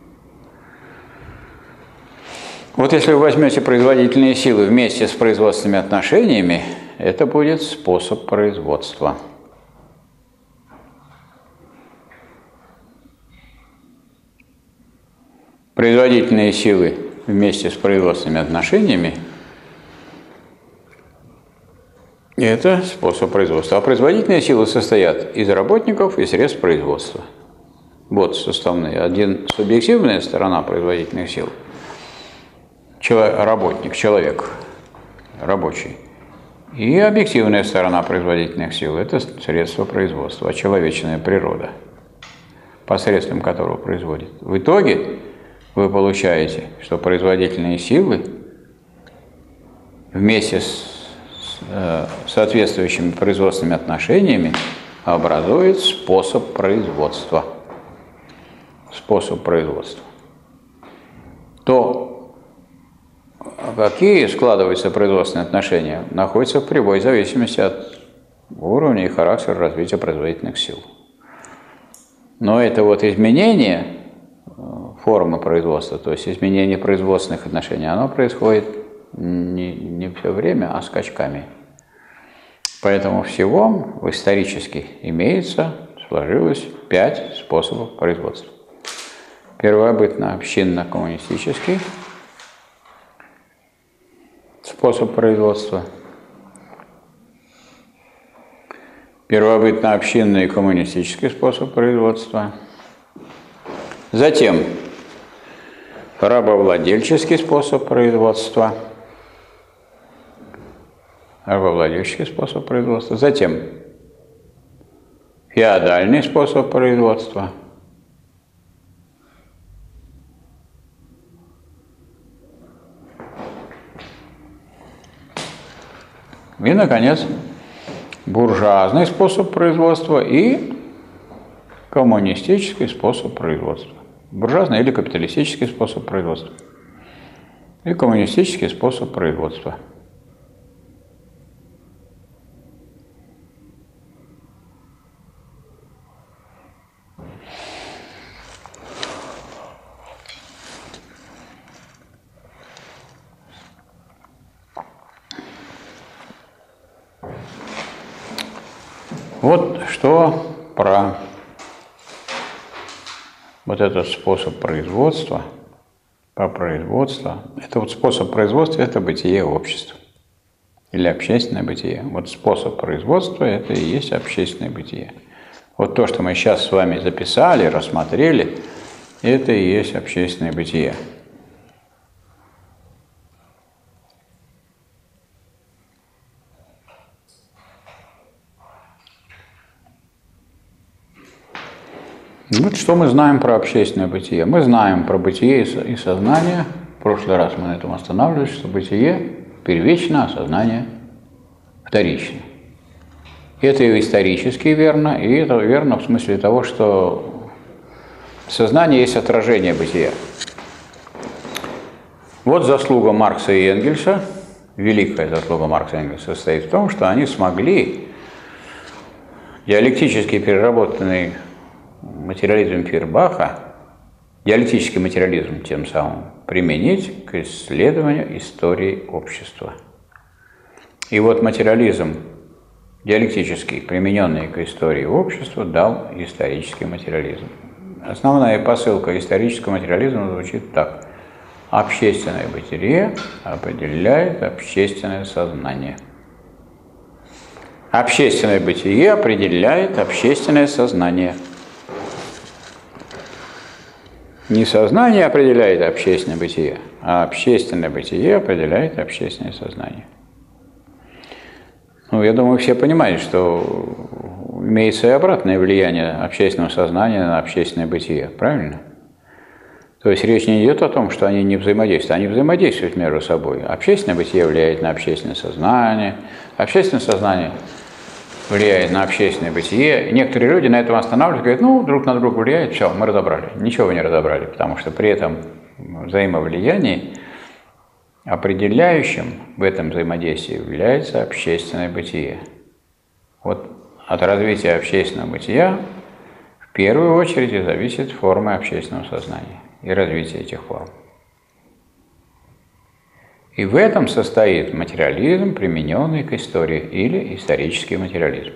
Вот если вы возьмете производительные силы вместе с производственными отношениями, это будет способ производства. Производительные силы вместе с производственными отношениями – это способ производства. А производительные силы состоят из работников и средств производства. Вот составные. Один – субъективная сторона производительных сил. Работник, человек, рабочий. И объективная сторона производительных сил – это средство производства, очеловеченная природа, посредством которого производит. В итоге вы получаете, что производительные силы вместе с соответствующими производственными отношениями образуют способ производства. Способ производства. То какие складываются производственные отношения, находятся в прямой зависимости от уровня и характера развития производительных сил. Но это вот изменение формы производства, то есть изменение производственных отношений, оно происходит не все время, а скачками. Поэтому всего исторически имеется, сложилось 5 способов производства. Первобытно-общинно-коммунистический способ производства. Первобытно-общинный и коммунистический способ производства. Затем рабовладельческий способ производства. Рабовладельческий способ производства. Затем феодальный способ производства. И, наконец, буржуазный способ производства и коммунистический способ производства. Буржуазный или капиталистический способ производства. И коммунистический способ производства. Вот что про вот этот способ производства, по производству. Это вот способ производства – это бытие общества или общественное бытие. Вот способ производства – это и есть общественное бытие. Вот то, что мы сейчас с вами записали, рассмотрели, это и есть общественное бытие. Вот что мы знаем про общественное бытие. Мы знаем про бытие и сознание. В прошлый раз мы на этом останавливались, что бытие первично, а сознание вторично. Это и исторически верно, и это верно в смысле того, что сознание есть отражение бытия. Вот заслуга Маркса и Энгельса, великая заслуга Маркса и Энгельса состоит в том, что они смогли диалектически переработанный материализм Фейербаха, диалектический материализм тем самым, применить к исследованию истории общества. И вот материализм диалектический, примененный к истории общества, дал исторический материализм. Основная посылка исторического материализма звучит так. Общественное бытие определяет общественное сознание. Общественное бытие определяет общественное сознание. Не сознание определяет общественное бытие, а общественное бытие определяет общественное сознание. Ну, я думаю, все понимают, что имеется и обратное влияние общественного сознания на общественное бытие, правильно? То есть речь не идет о том, что они не взаимодействуют, они взаимодействуют между собой. Общественное бытие влияет на общественное сознание влияет на общественное бытие. И некоторые люди на этом останавливаются, говорят, ну, друг на друга влияет, все, мы разобрали. Ничего вы не разобрали, потому что при этом взаимовлиянии определяющим в этом взаимодействии является общественное бытие. Вот от развития общественного бытия в первую очередь зависит форма общественного сознания и развитие этих форм. И в этом состоит материализм, примененный к истории, или исторический материализм.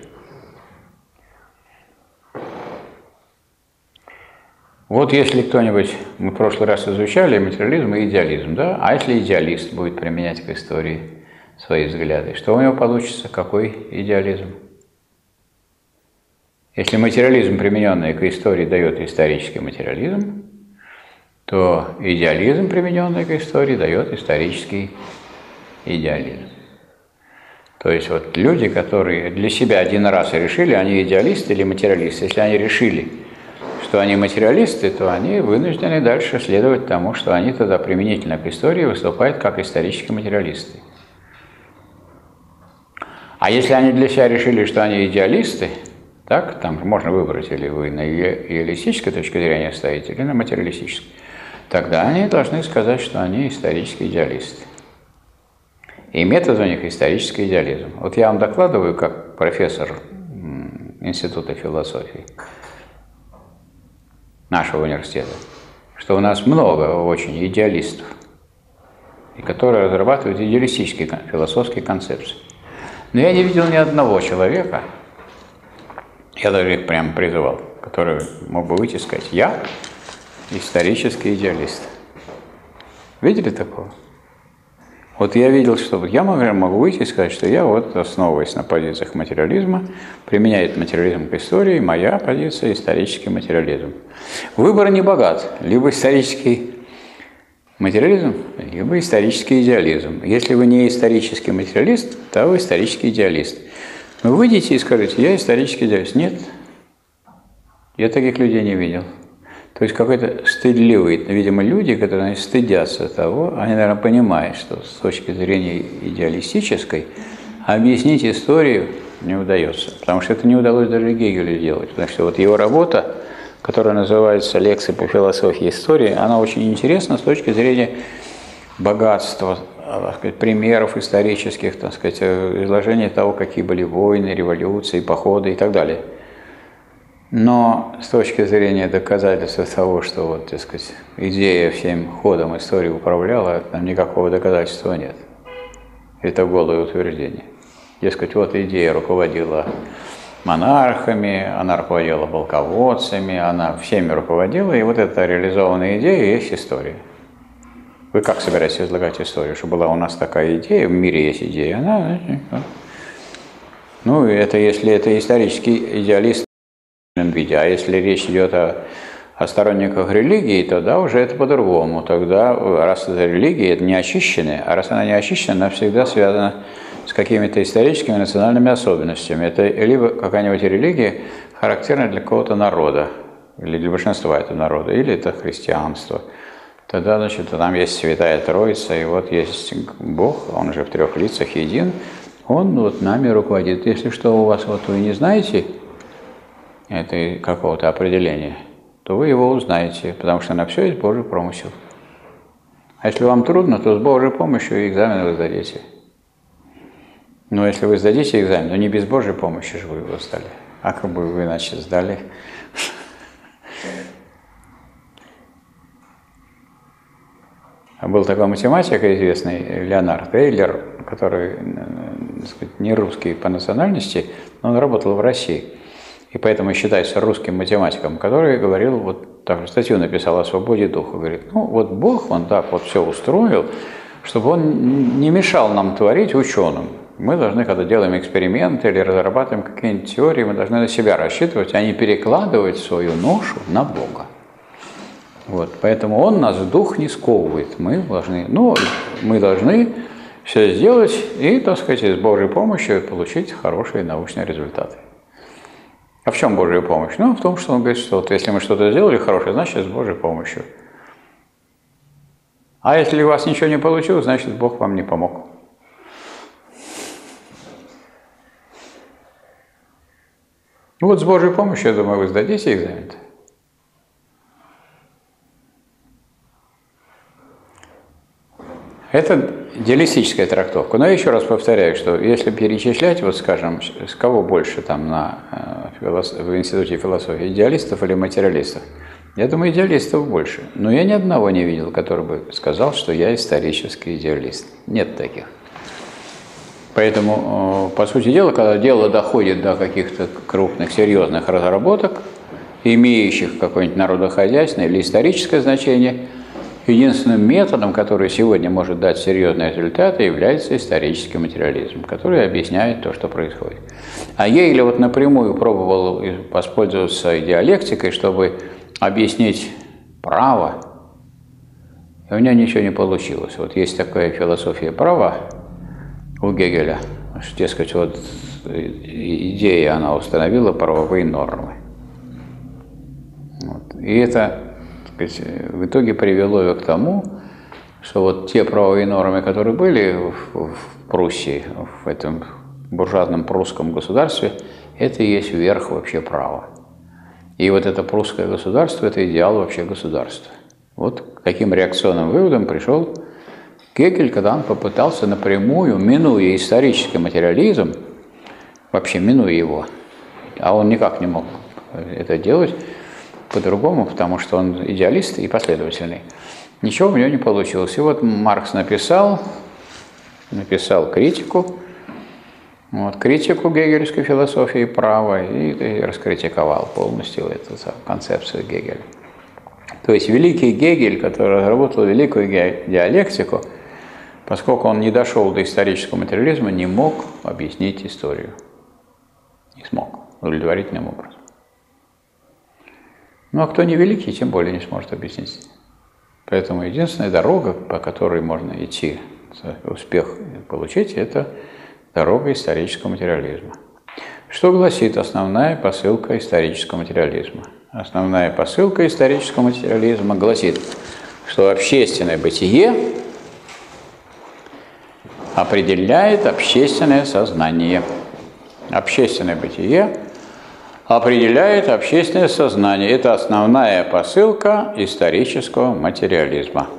Вот если кто-нибудь, мы в прошлый раз изучали материализм и идеализм, да? А если идеалист будет применять к истории свои взгляды, что у него получится? Какой идеализм? Если материализм, примененный к истории, дает исторический материализм, то идеализм, примененный к истории, дает исторический идеализм. То есть вот люди, которые для себя один раз решили, они идеалисты или материалисты. Если они решили, что они материалисты, то они вынуждены дальше следовать тому, что они тогда применительно к истории выступают как исторические материалисты. А если они для себя решили, что они идеалисты, так, там можно выбрать, или вы на идеалистической точке зрения стоите, или на материалистической, тогда они должны сказать, что они исторические идеалисты. И метод у них исторический идеализм. Вот я вам докладываю, как профессор Института философии нашего университета, что у нас много очень идеалистов, и которые разрабатывают идеалистические философские концепции. Но я не видел ни одного человека, я даже их прямо призывал, который мог бы выйти и сказать: я исторический идеалист. Видели такого? Вот я видел, что я могу выйти и сказать, что я вот, основываясь на позициях материализма, применяет материализм к истории, моя позиция – исторический материализм. Выбор не богат. Либо исторический материализм, либо исторический идеализм. Если вы не исторический материалист, то вы исторический идеалист. Но выйдите и скажите: я исторический идеалист. Нет, я таких людей не видел. То есть какой-то стыдливый, видимо, люди, которые стыдятся того, они, наверное, понимают, что с точки зрения идеалистической объяснить историю не удается. Потому что это не удалось даже Гегелю сделать. Потому что вот его работа, которая называется «Лекции по философии истории», она очень интересна с точки зрения богатства, так сказать, примеров исторических, так сказать, изложения того, какие были войны, революции, походы и так далее. Но с точки зрения доказательства того, что вот, так сказать, идея всем ходом истории управляла, там никакого доказательства нет. Это голое утверждение. Дескать, вот идея руководила монархами, она руководила полководцами, она всеми руководила, и вот эта реализованная идея есть история. Вы как собираетесь излагать историю? Что была у нас такая идея, в мире есть идея, она... Ну, это если это исторический идеалист в виде, а если речь идет о сторонниках религии, тогда уже это по-другому. Тогда, раз это религия, это не очищенная, а раз она не очищена, она всегда связана с какими-то историческими национальными особенностями. Это либо какая-нибудь религия, характерная для какого-то народа, или для большинства этого народа, или это христианство. Тогда, значит, там есть Святая Троица, и вот есть Бог, Он же в трех лицах един, Он вот нами руководит. Если что у вас вот вы не знаете это какого-то определения, то вы его узнаете, потому что на все есть Божий промысел. А если вам трудно, то с Божьей помощью экзамен вы сдадите. Но если вы сдадите экзамен, то не без Божьей помощи же вы его сдали. А как бы вы иначе сдали? Был такой математик известный, Леонард Эйлер, который, так сказать, не русский по национальности, но он работал в России. И поэтому считается русским математиком, который говорил, вот так же статью написал о свободе духа. Говорит, ну вот Бог, Он так вот все устроил, чтобы Он не мешал нам творить ученым. Мы должны, когда делаем эксперименты или разрабатываем какие-нибудь теории, мы должны на себя рассчитывать, а не перекладывать свою ношу на Бога. Вот, поэтому Он нас в дух не сковывает. Мы должны все сделать и, так сказать, с Божьей помощью получить хорошие научные результаты. А в чем Божья помощь? Ну, в том, что Он говорит, что вот, если мы что-то сделали хорошее, значит, с Божьей помощью. А если у вас ничего не получилось, значит, Бог вам не помог. Вот с Божьей помощью, я думаю, вы сдадите экзамен. Это идеалистическая трактовка. Но я еще раз повторяю, что если перечислять, вот скажем, с кого больше там в Институте философии, идеалистов или материалистов, я думаю, идеалистов больше. Но я ни одного не видел, который бы сказал, что я исторический идеалист. Нет таких. Поэтому, по сути дела, когда дело доходит до каких-то крупных, серьезных разработок, имеющих какое-нибудь народохозяйственное или историческое значение, единственным методом, который сегодня может дать серьезные результаты, является исторический материализм, который объясняет то, что происходит. А Гегель вот напрямую пробовал воспользоваться диалектикой, чтобы объяснить право, и у него ничего не получилось. Вот есть такая философия права у Гегеля, что, дескать, вот идея, она установила правовые нормы. Вот. И это, так сказать, в итоге привело его к тому, что вот те правовые нормы, которые были в Пруссии, в этом буржуазном прусском государстве, это и есть верх вообще права. И вот это прусское государство – это идеал вообще государства. Вот к таким реакционным выводам пришел Гегель, когда он попытался напрямую, минуя исторический материализм, вообще минуя его, а он никак не мог это делать по-другому, потому что он идеалист и последовательный. Ничего у него не получилось. И вот Маркс написал критику, критику гегельской философии права и раскритиковал полностью эту концепцию Гегеля. То есть великий Гегель, который разработал великую диалектику, поскольку он не дошел до исторического материализма, не мог объяснить историю. Не смог удовлетворительным образом. Ну а кто не великий, тем более не сможет объяснить. Поэтому единственная дорога, по которой можно идти, успех получить, это дорога исторического материализма. Что гласит основная посылка исторического материализма? Основная посылка исторического материализма гласит, что общественное бытие определяет общественное сознание. Общественное бытие определяет общественное сознание. Это основная посылка исторического материализма.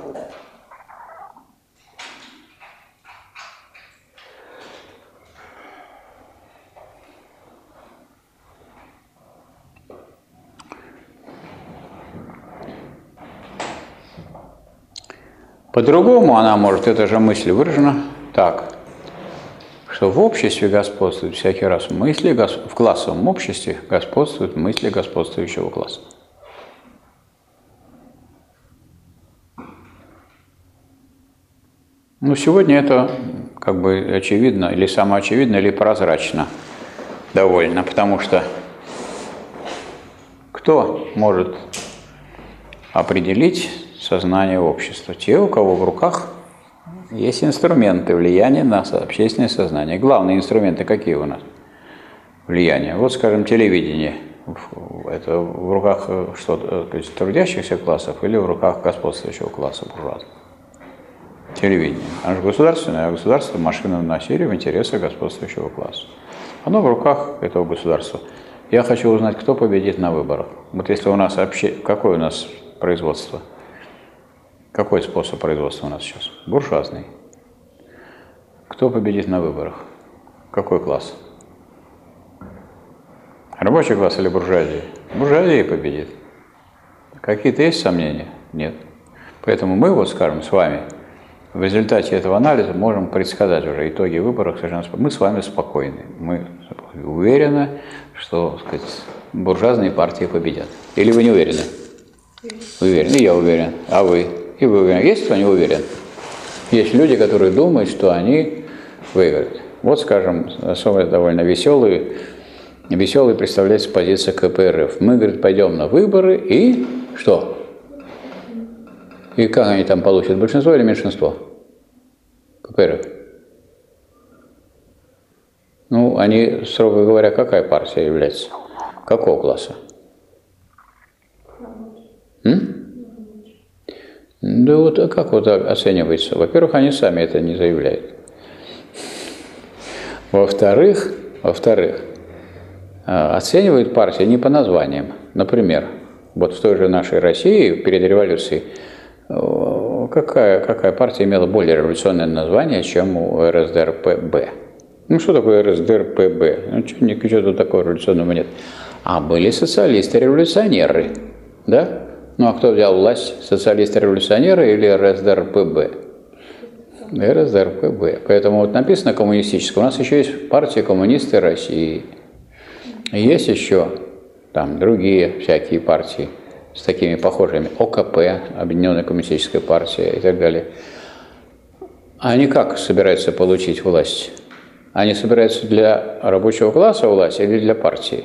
По-другому она может, эта же мысль выражена так, что в обществе господствуют всякий раз мысли, в классовом обществе господствуют мысли господствующего класса. Ну, сегодня это как бы очевидно, или самоочевидно, или прозрачно довольно, потому что кто может определить сознание общества? Те, у кого в руках есть инструменты влияния на общественное сознание. Главные инструменты какие у нас? Влияния. Вот, скажем, телевидение. Это в руках что, то есть трудящихся классов или в руках господствующего класса буржуазного? Телевидение. Оно же государственное, а государство – машина насилия в интересах господствующего класса. Оно в руках этого государства. Я хочу узнать, кто победит на выборах. Вот если у нас вообще… Какое у нас производство? Какой способ производства у нас сейчас? Буржуазный. Кто победит на выборах? Какой класс? Рабочий класс или буржуазия? Буржуазия победит. Какие-то есть сомнения? Нет. Поэтому мы, вот скажем, с вами в результате этого анализа можем предсказать уже итоги выборов. Мы с вами спокойны. Мы уверены, что, так сказать, буржуазные партии победят. Или вы не уверены? Вы уверены? И я уверен. А вы? И вы уверены. Есть кто не уверен? Есть люди, которые думают, что они выиграют. Вот, скажем, особо довольно веселый представляется позиция КПРФ. Мы, говорит, пойдем на выборы и что? И как они там получат? Большинство или меньшинство? КПРФ. Ну, они, строго говоря, какая партия является? Какого класса? Да вот как вот оценивается? Во-первых, они сами это не заявляют. Во-вторых, оценивают партии не по названиям. Например, вот в той же нашей России перед революцией какая партия имела более революционное название, чем у РСДРПб? Ну, что такое РСДРПб? Ну, ничего тут такого революционного нет. А были социалисты-революционеры, да? Ну, а кто взял власть? Социалисты-революционеры или РСДРПб? РСДРПб. Поэтому вот написано коммунистическое. У нас еще есть партия коммунисты России. Есть еще там другие всякие партии с такими похожими. ОКП, Объединенная коммунистическая партия и так далее. Они как собираются получить власть? Они собираются для рабочего класса власть или для партии?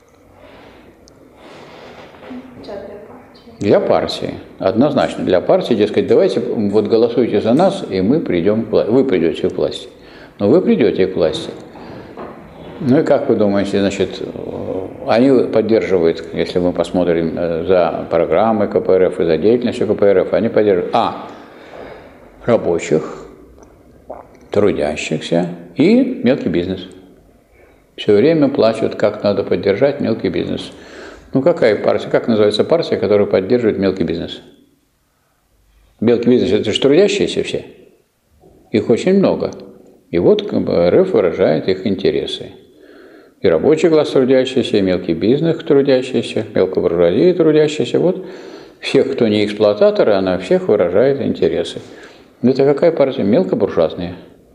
Для партии. Однозначно для партии. Дескать, давайте вот голосуйте за нас, и мы придем к власти. Вы придете к власти. Но вы придете к власти. Ну и как вы думаете, значит, они поддерживают, если мы посмотрим за программой КПРФ и за деятельностью КПРФ, они поддерживают рабочих, трудящихся и мелкий бизнес. Все время плачут, как надо поддержать мелкий бизнес. Ну какая партия, как называется партия, которая поддерживает мелкий бизнес? Мелкий бизнес – это же трудящиеся все. Их очень много. И вот КПРФ выражает их интересы. И рабочий класс трудящийся, и мелкий бизнес трудящийся, мелкобуржуазия трудящийся. Вот всех, кто не эксплуататоры, она всех выражает интересы. Но это какая партия? Мелкобуржуазная.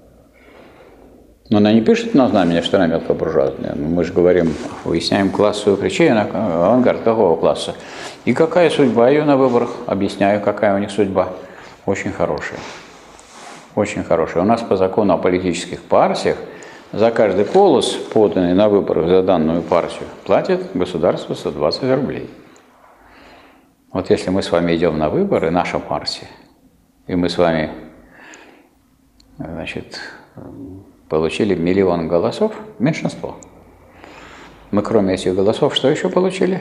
Но она не пишет на знамени, что она мелкобуржуазная. Мы же говорим, выясняем классовую причину, авангард какого класса. И какая судьба ее на выборах? Объясняю, какая у них судьба. Очень хорошая. Очень хорошая. У нас по закону о политических партиях за каждый голос, поданный на выборах за данную партию, платит государство 120 рублей. Вот если мы с вами идем на выборы, наша партия, и мы с вами, значит, получили 1 миллион голосов, меньшинство. Мы кроме этих голосов что еще получили?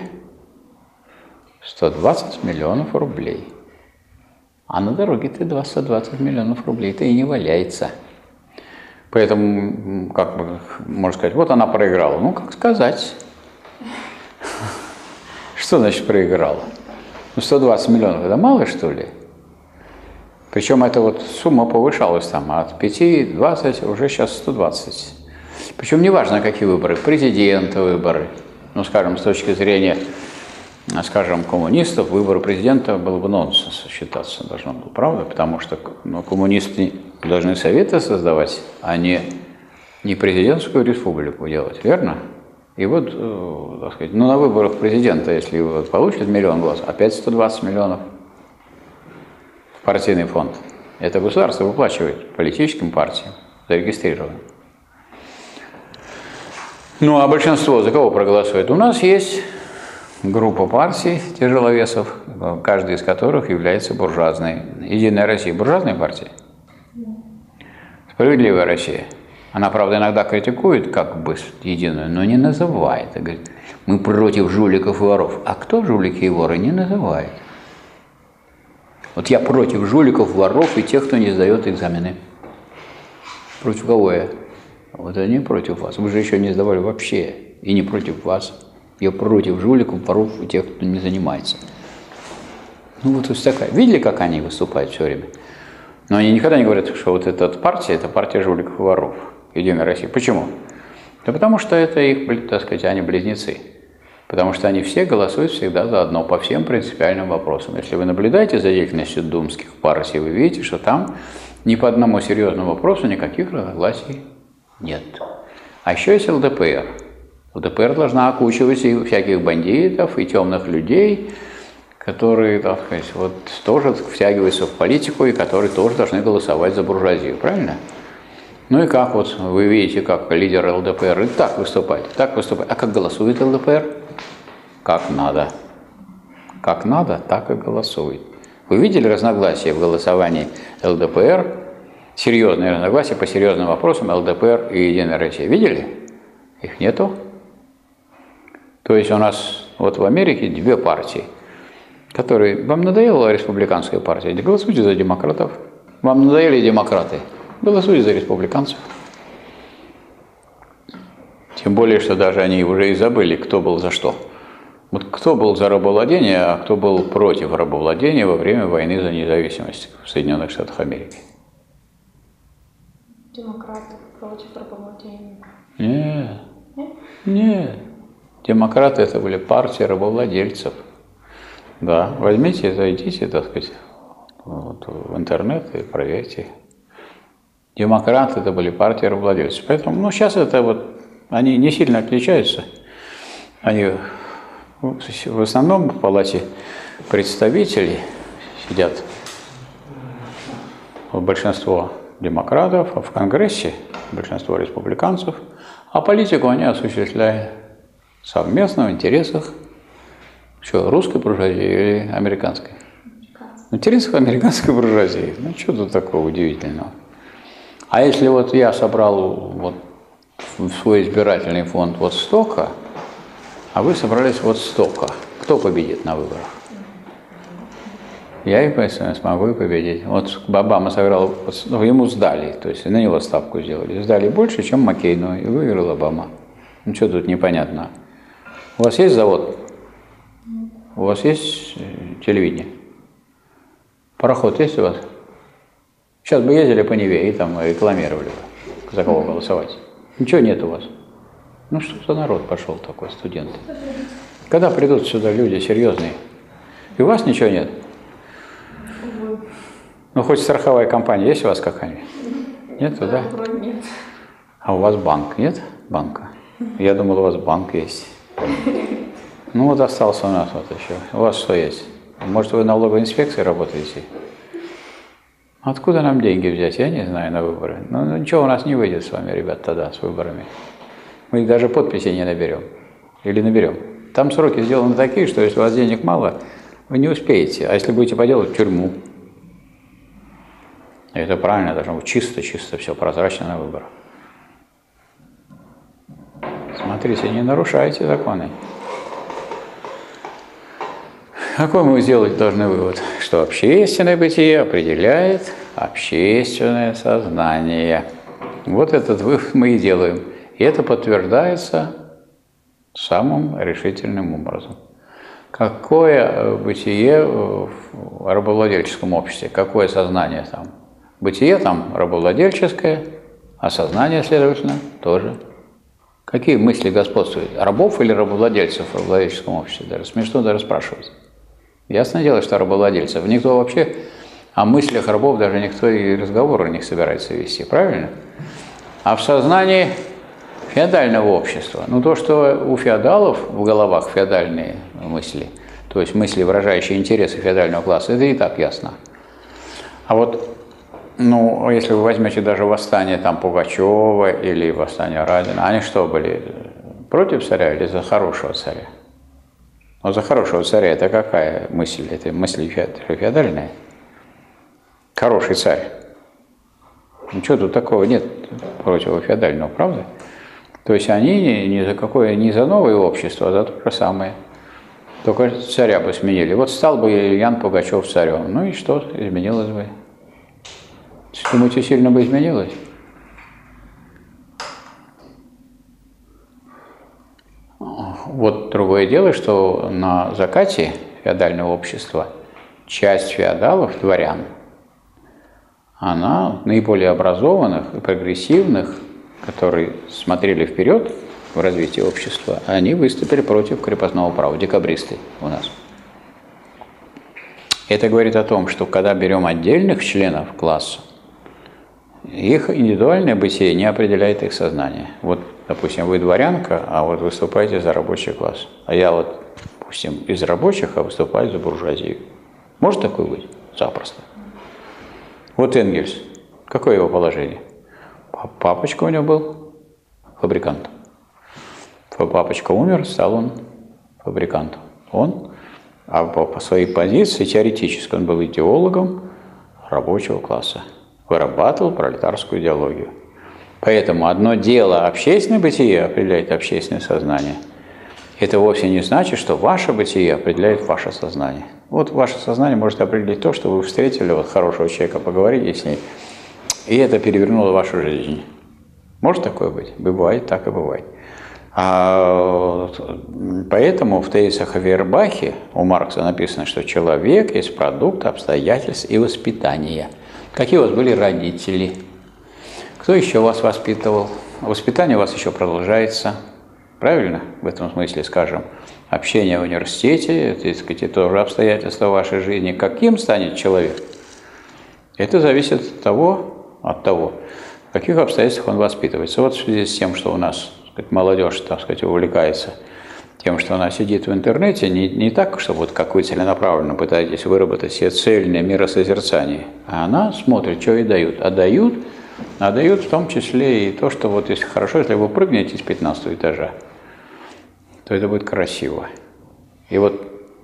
120 миллионов рублей. А на дороге-то 120 миллионов рублей-то и не валяется. Поэтому, как бы, можно сказать, вот она проиграла. Ну, как сказать? Что значит проиграла? Ну, 120 миллионов, это мало, что ли? Причем эта вот сумма повышалась там от 5, 20, уже сейчас 120. Причем неважно, какие выборы, президента выборы. Ну, скажем, с точки зрения, скажем, коммунистов, выбор президента был бы нонсенс считаться должно было, правда? Потому что коммунисты должны советы создавать, а не не президентскую республику делать, верно? И вот, так сказать, ну, на выборах президента, если вот получит 1 миллион голосов, опять 120 миллионов в партийный фонд. Это государство выплачивает политическим партиям, зарегистрированным. Ну, а большинство за кого проголосует? У нас есть группа партий тяжеловесов, каждый из которых является буржуазной. Единая Россия – буржуазная партия? Справедливая Россия. Она, правда, иногда критикует как бы единую, но не называет. Говорит, мы против жуликов и воров. А кто жулики и воры, не называет. Вот я против жуликов, воров и тех, кто не сдает экзамены. Против кого я? Вот они против вас. Вы же еще не сдавали вообще. И не против вас. Я против жуликов, воров и тех, кто не занимается. Ну вот такая. Видели, как они выступают все время? Но они никогда не говорят, что вот эта партия – это партия жуликов и воров. Единая Россия. Почему? Да потому что это их, так сказать, они близнецы. Потому что они все голосуют всегда заодно по всем принципиальным вопросам. Если вы наблюдаете за деятельностью думских партий, вы видите, что там ни по одному серьезному вопросу никаких разногласий нет. А еще есть ЛДПР. ЛДПР должна окучивать и всяких бандитов, и темных людей, которые, так сказать, вот тоже втягиваются в политику и которые тоже должны голосовать за буржуазию. Правильно? Ну и как вот вы видите, как лидер ЛДПР и так выступает, так выступает. А как голосует ЛДПР? Как надо. Как надо, так и голосует. Вы видели разногласия в голосовании ЛДПР? Серьезные разногласия по серьезным вопросам ЛДПР и Единая Россия. Видели? Их нету. То есть у нас вот в Америке две партии, которые... Вам надоела республиканская партия? Голосуйте за демократов. Вам надоели демократы? Голосуйте за республиканцев. Тем более, что даже они уже и забыли, кто был за что. Вот кто был за рабовладение, а кто был против рабовладения во время войны за независимость в Соединенных Штатах Америки. Демократы против рабовладения. Нет. Нет. Демократы это были партии рабовладельцев. Да, возьмите, зайдите, так сказать, вот, в интернет и проверьте. Демократы это были партии рабовладельцев. Поэтому, ну, сейчас это вот, они не сильно отличаются. Они в основном в палате представителей сидят большинство демократов, а в Конгрессе большинство республиканцев, а политику они осуществляют совместно в интересах что, русской буржуазии или американской? В интересах американской буржуазии. Ну, что тут такого удивительного? А если вот я собрал вот в свой избирательный фонд вот столько, а вы собрались вот столько, кто победит на выборах? Я и смогу и победить. Вот Обама сыграл, ну, ему сдали, то есть на него ставку сделали. Сдали больше, чем Маккейну, и выиграл Обама. Ну, что тут непонятно? У вас есть завод? У вас есть телевидение? Пароход есть у вас? Сейчас бы ездили по Неве и там рекламировали бы, за кого голосовать. Ничего нет у вас. Ну что за народ пошел такой, студенты? Когда придут сюда люди серьезные? И у вас ничего нет? Ну хоть страховая компания есть у вас какая-нибудь? Нет, да? Вроде нет. А у вас банк нет? Банка? Я думал, у вас банк есть. Ну вот остался у нас вот еще. У вас что есть? Может, вы в налоговой инспекции работаете? Откуда нам деньги взять? Я не знаю, на выборы. Ну ничего у нас не выйдет с вами, ребят, тогда, с выборами. Мы даже подписи не наберем. Или наберем. Там сроки сделаны такие, что если у вас денег мало, вы не успеете. А если будете поделать, в тюрьму. И это правильно, должно быть чисто-чисто все, прозрачно на выборах. Смотрите, не нарушайте законы. Какой мы сделать должны вывод? Что общественное бытие определяет общественное сознание. Вот этот вывод мы и делаем. И это подтверждается самым решительным образом. Какое бытие в рабовладельческом обществе? Какое сознание там? Бытие там рабовладельческое, а сознание, следовательно, тоже. Какие мысли господствуют? Рабов или рабовладельцев в рабовладельческом обществе? Даже смешно даже спрашивать. Ясное дело, что рабовладельцев. Никто вообще о мыслях рабов даже никто и разговор о них собирается вести. Правильно? а в сознании феодального общества. Ну, то, что у феодалов в головах феодальные мысли, то есть мысли, выражающие интересы феодального класса, это и так ясно. А вот, ну, если вы возьмете даже восстание там Пугачева или восстание Радина, они что были, против царя или за хорошего царя? Ну, за хорошего царя это какая мысль? Это мысль феодальная. Хороший царь. Ничего тут такого нет противофеодального, правда? То есть они ни за какое, не за новое общество, а за то же самое. Только царя бы сменили. Вот стал бы Ян Пугачев царем. Ну и что изменилось бы? Думаете, сильно бы изменилось? Вот другое дело, что на закате феодального общества часть феодалов, дворян, она наиболее образованных и прогрессивных, которые смотрели вперед в развитии общества, они выступили против крепостного права, декабристы у нас. Это говорит о том, что когда берем отдельных членов класса, их индивидуальное бытие не определяет их сознание. Вот, допустим, вы дворянка, а вот выступаете за рабочий класс. А я вот, допустим, из рабочих, а выступаю за буржуазию. Может такое быть? Запросто. Вот Энгельс. Какое его положение? Папочка у него был фабрикантом. Папочка умер, стал он фабрикантом. Он, а по своей позиции теоретически, он был идеологом рабочего класса. Вырабатывал пролетарскую идеологию. Поэтому одно дело общественное бытие определяет общественное сознание. Это вовсе не значит, что ваше бытие определяет ваше сознание. Вот ваше сознание может определить то, что вы встретили вот хорошего человека, поговорили с ней, и это перевернуло вашу жизнь. Может такое быть? Бывает, так и бывает. Поэтому в тезисах о Фейербахе у Маркса написано, что человек есть продукт обстоятельств и воспитания. Какие у вас были родители? Кто еще вас воспитывал? Воспитание у вас еще продолжается. Правильно? В этом смысле, скажем, общение в университете, это тоже обстоятельства вашей жизни. Каким станет человек? Это зависит от того, в каких обстоятельствах он воспитывается. Вот в связи с тем, что у нас, так сказать, молодежь, так сказать, увлекается тем, что она сидит в интернете, не так, что вот как вы целенаправленно пытаетесь выработать себе цельное миросозерцание, а она смотрит, что ей дают. А дают в том числе и то, что вот если хорошо, если вы прыгнете с 15 этажа, то это будет красиво. И вот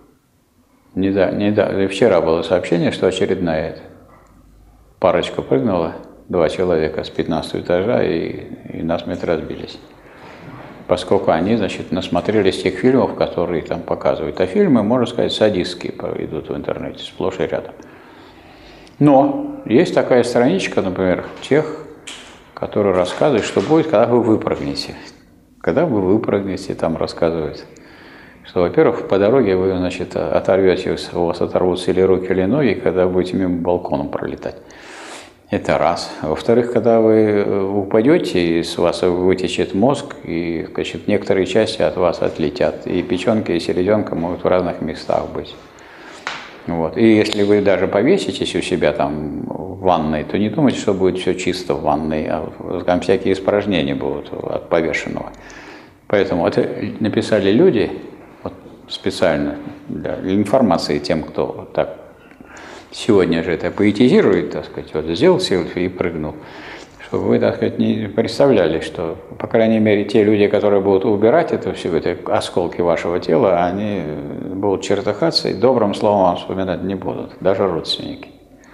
вчера было сообщение, что очередная парочка прыгнула, 2 человека с 15 этажа и насмерть разбились. Поскольку они, значит, насмотрелись тех фильмов, которые там показывают. А фильмы, можно сказать, садистские идут в интернете, сплошь и рядом. Но есть такая страничка, например, тех, которые рассказывают, что будет, когда вы выпрыгнете. Когда вы выпрыгнете, там рассказывают, что, во-первых, по дороге вы, значит, оторвете, у вас оторвутся или руки, или ноги, когда будете мимо балкона пролетать. Это раз. Во-вторых, когда вы упадете, из вас вытечет мозг, и, значит, некоторые части от вас отлетят. И печенка, и селезенка могут в разных местах быть. Вот. И если вы даже повеситесь у себя там в ванной, то не думайте, что будет все чисто в ванной, а там всякие испражнения будут от повешенного. Поэтому это написали люди вот, специально для информации тем, кто так сегодня же это поэтизирует, так сказать, вот сделал селфи и прыгнул. Чтобы вы, так сказать, не представляли, что, по крайней мере, те люди, которые будут убирать это все, это осколки вашего тела, они будут чертыхаться и добрым словом вам вспоминать не будут, даже родственники.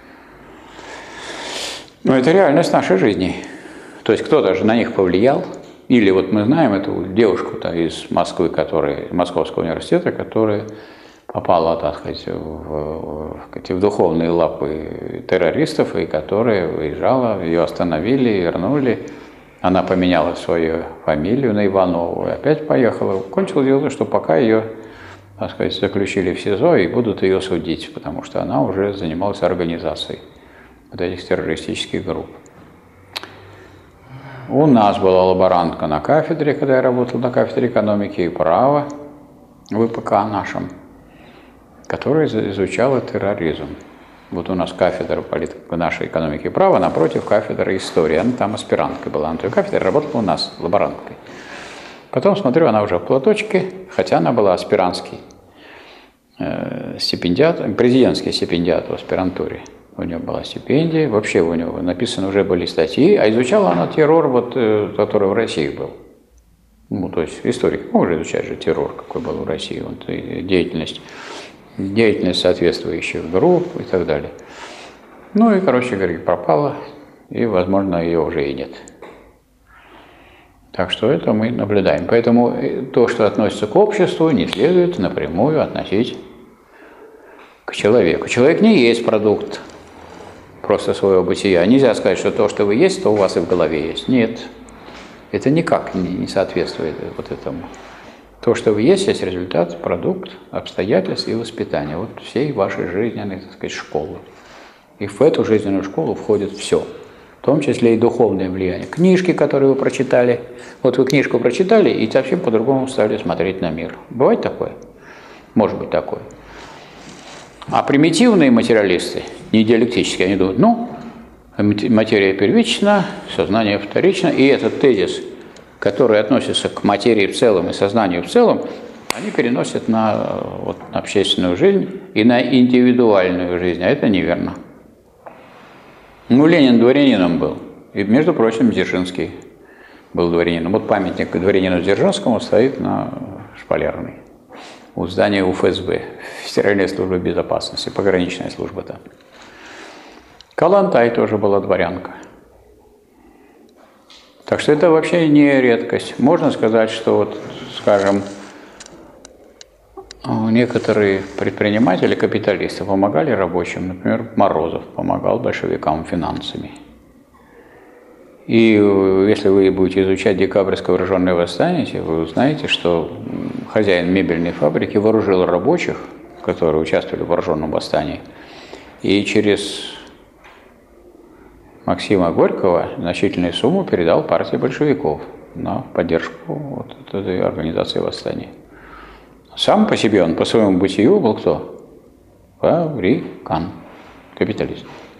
Но это реальность нашей жизни. То есть кто-то же на них повлиял. Или вот мы знаем эту девушку-то из Москвы, Московского университета, которая попала, так сказать, в духовные лапы террористов, и которая выезжала, ее остановили, вернули. Она поменяла свою фамилию на Иванову и опять поехала. Кончилось дело, что пока ее, так сказать, заключили в СИЗО и будут ее судить, потому что она уже занималась организацией вот этих террористических групп. У нас была лаборантка на кафедре, когда я работал на кафедре экономики и права в ВПК нашем, которая изучала терроризм. Вот у нас кафедра нашей экономики и права, напротив кафедры истории. Она там аспиранткой была. На той кафедре работала у нас лаборанткой. Потом, смотрю, она уже в платочке, хотя она была аспирантский стипендиат, президентский стипендиат в аспирантуре. У нее была стипендия, вообще у него написаны уже были статьи, а изучала она террор, вот, который в России был. Ну, то есть историк может изучать же террор, какой был в России, вот, и деятельность соответствующих групп и так далее. Ну и, короче говоря, пропала, и, возможно, ее уже и нет. Так что это мы наблюдаем. Поэтому то, что относится к обществу, не следует напрямую относить к человеку. Человек не есть продукт просто своего бытия. Нельзя сказать, что то, что вы есть, то у вас и в голове есть. Нет. Это никак не соответствует вот этому. То, что вы есть результат, продукт обстоятельств и воспитания. Вот всей вашей жизненной, так сказать, школы. И в эту жизненную школу входит все. В том числе и духовное влияние. Книжки, которые вы прочитали. Вот вы книжку прочитали и совсем по-другому стали смотреть на мир. Бывает такое? Может быть такое. А примитивные материалисты, не диалектические, они думают, ну, материя первична, сознание вторично, и этот тезис, который относится к материи в целом и сознанию в целом, они переносят на общественную жизнь и на индивидуальную жизнь, а это неверно. Ну, Ленин дворянином был, и, между прочим, Дзержинский был дворянином. Вот памятник дворянину Дзержинскому стоит на Шполярной, у здания УФСБ, Федеральной службы безопасности, пограничная служба там. Калантай тоже была дворянка. Так что это вообще не редкость. Можно сказать, что, вот, скажем, некоторые предприниматели, капиталисты помогали рабочим. Например, Морозов помогал большевикам финансами. И если вы будете изучать декабрьское вооруженное восстание, вы узнаете, что хозяин мебельной фабрики вооружил рабочих, которые участвовали в вооруженном восстании, и через Максима Горького значительную сумму передал партии большевиков на поддержку вот этой организации восстания. Сам по себе он, по своему бытию был кто? Фабрикант, капиталист.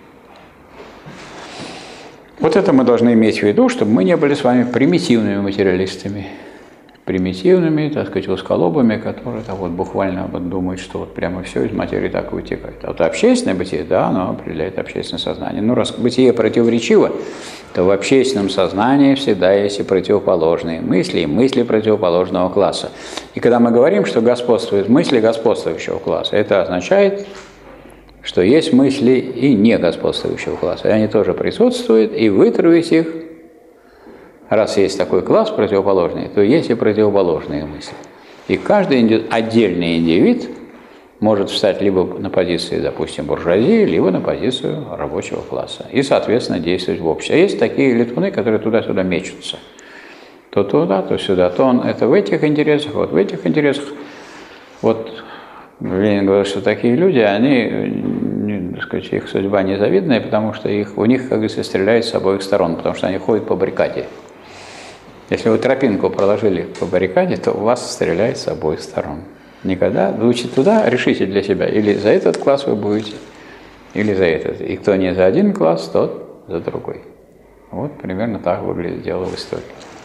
Вот это мы должны иметь в виду, чтобы мы не были с вами примитивными материалистами. Примитивными, так сказать, узколобами, которые так вот буквально вот думают, что вот прямо все из материи так вытекает. А вот общественное бытие, да, оно определяет общественное сознание. Но раз бытие противоречиво, то в общественном сознании всегда есть и противоположные мысли, и мысли противоположного класса. И когда мы говорим, что господствуют мысли господствующего класса, это означает, что есть мысли и не господствующего класса. И они тоже присутствуют, и вытравить их. Раз есть такой класс противоположный, то есть и противоположные мысли. И каждый отдельный индивид может встать либо на позиции, допустим, буржуазии, либо на позицию рабочего класса. И, соответственно, действовать в обществе. А есть такие летуны, которые туда-сюда мечутся. То туда, то сюда. То он это в этих интересах, вот в этих интересах. Вот Ленин говорил, что такие люди, они, так сказать, их судьба незавидная, потому что у них, как говорится, стреляют с обоих сторон, потому что они ходят по баррикаде. Если вы тропинку проложили по баррикаде, то у вас стреляют с обоих сторон. Никогда лучше туда решите для себя, или за этот класс вы будете, или за этот. И кто не за один класс, тот за другой. Вот примерно так выглядит дело в истории.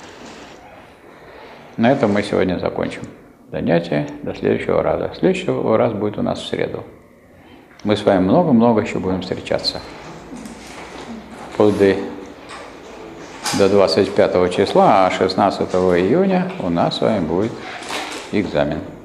На этом мы сегодня закончим занятие. До следующего раза. Следующий раз будет у нас в среду. Мы с вами много-много еще будем встречаться. Вплоть до 25 числа, а 16 июня у нас с вами будет экзамен.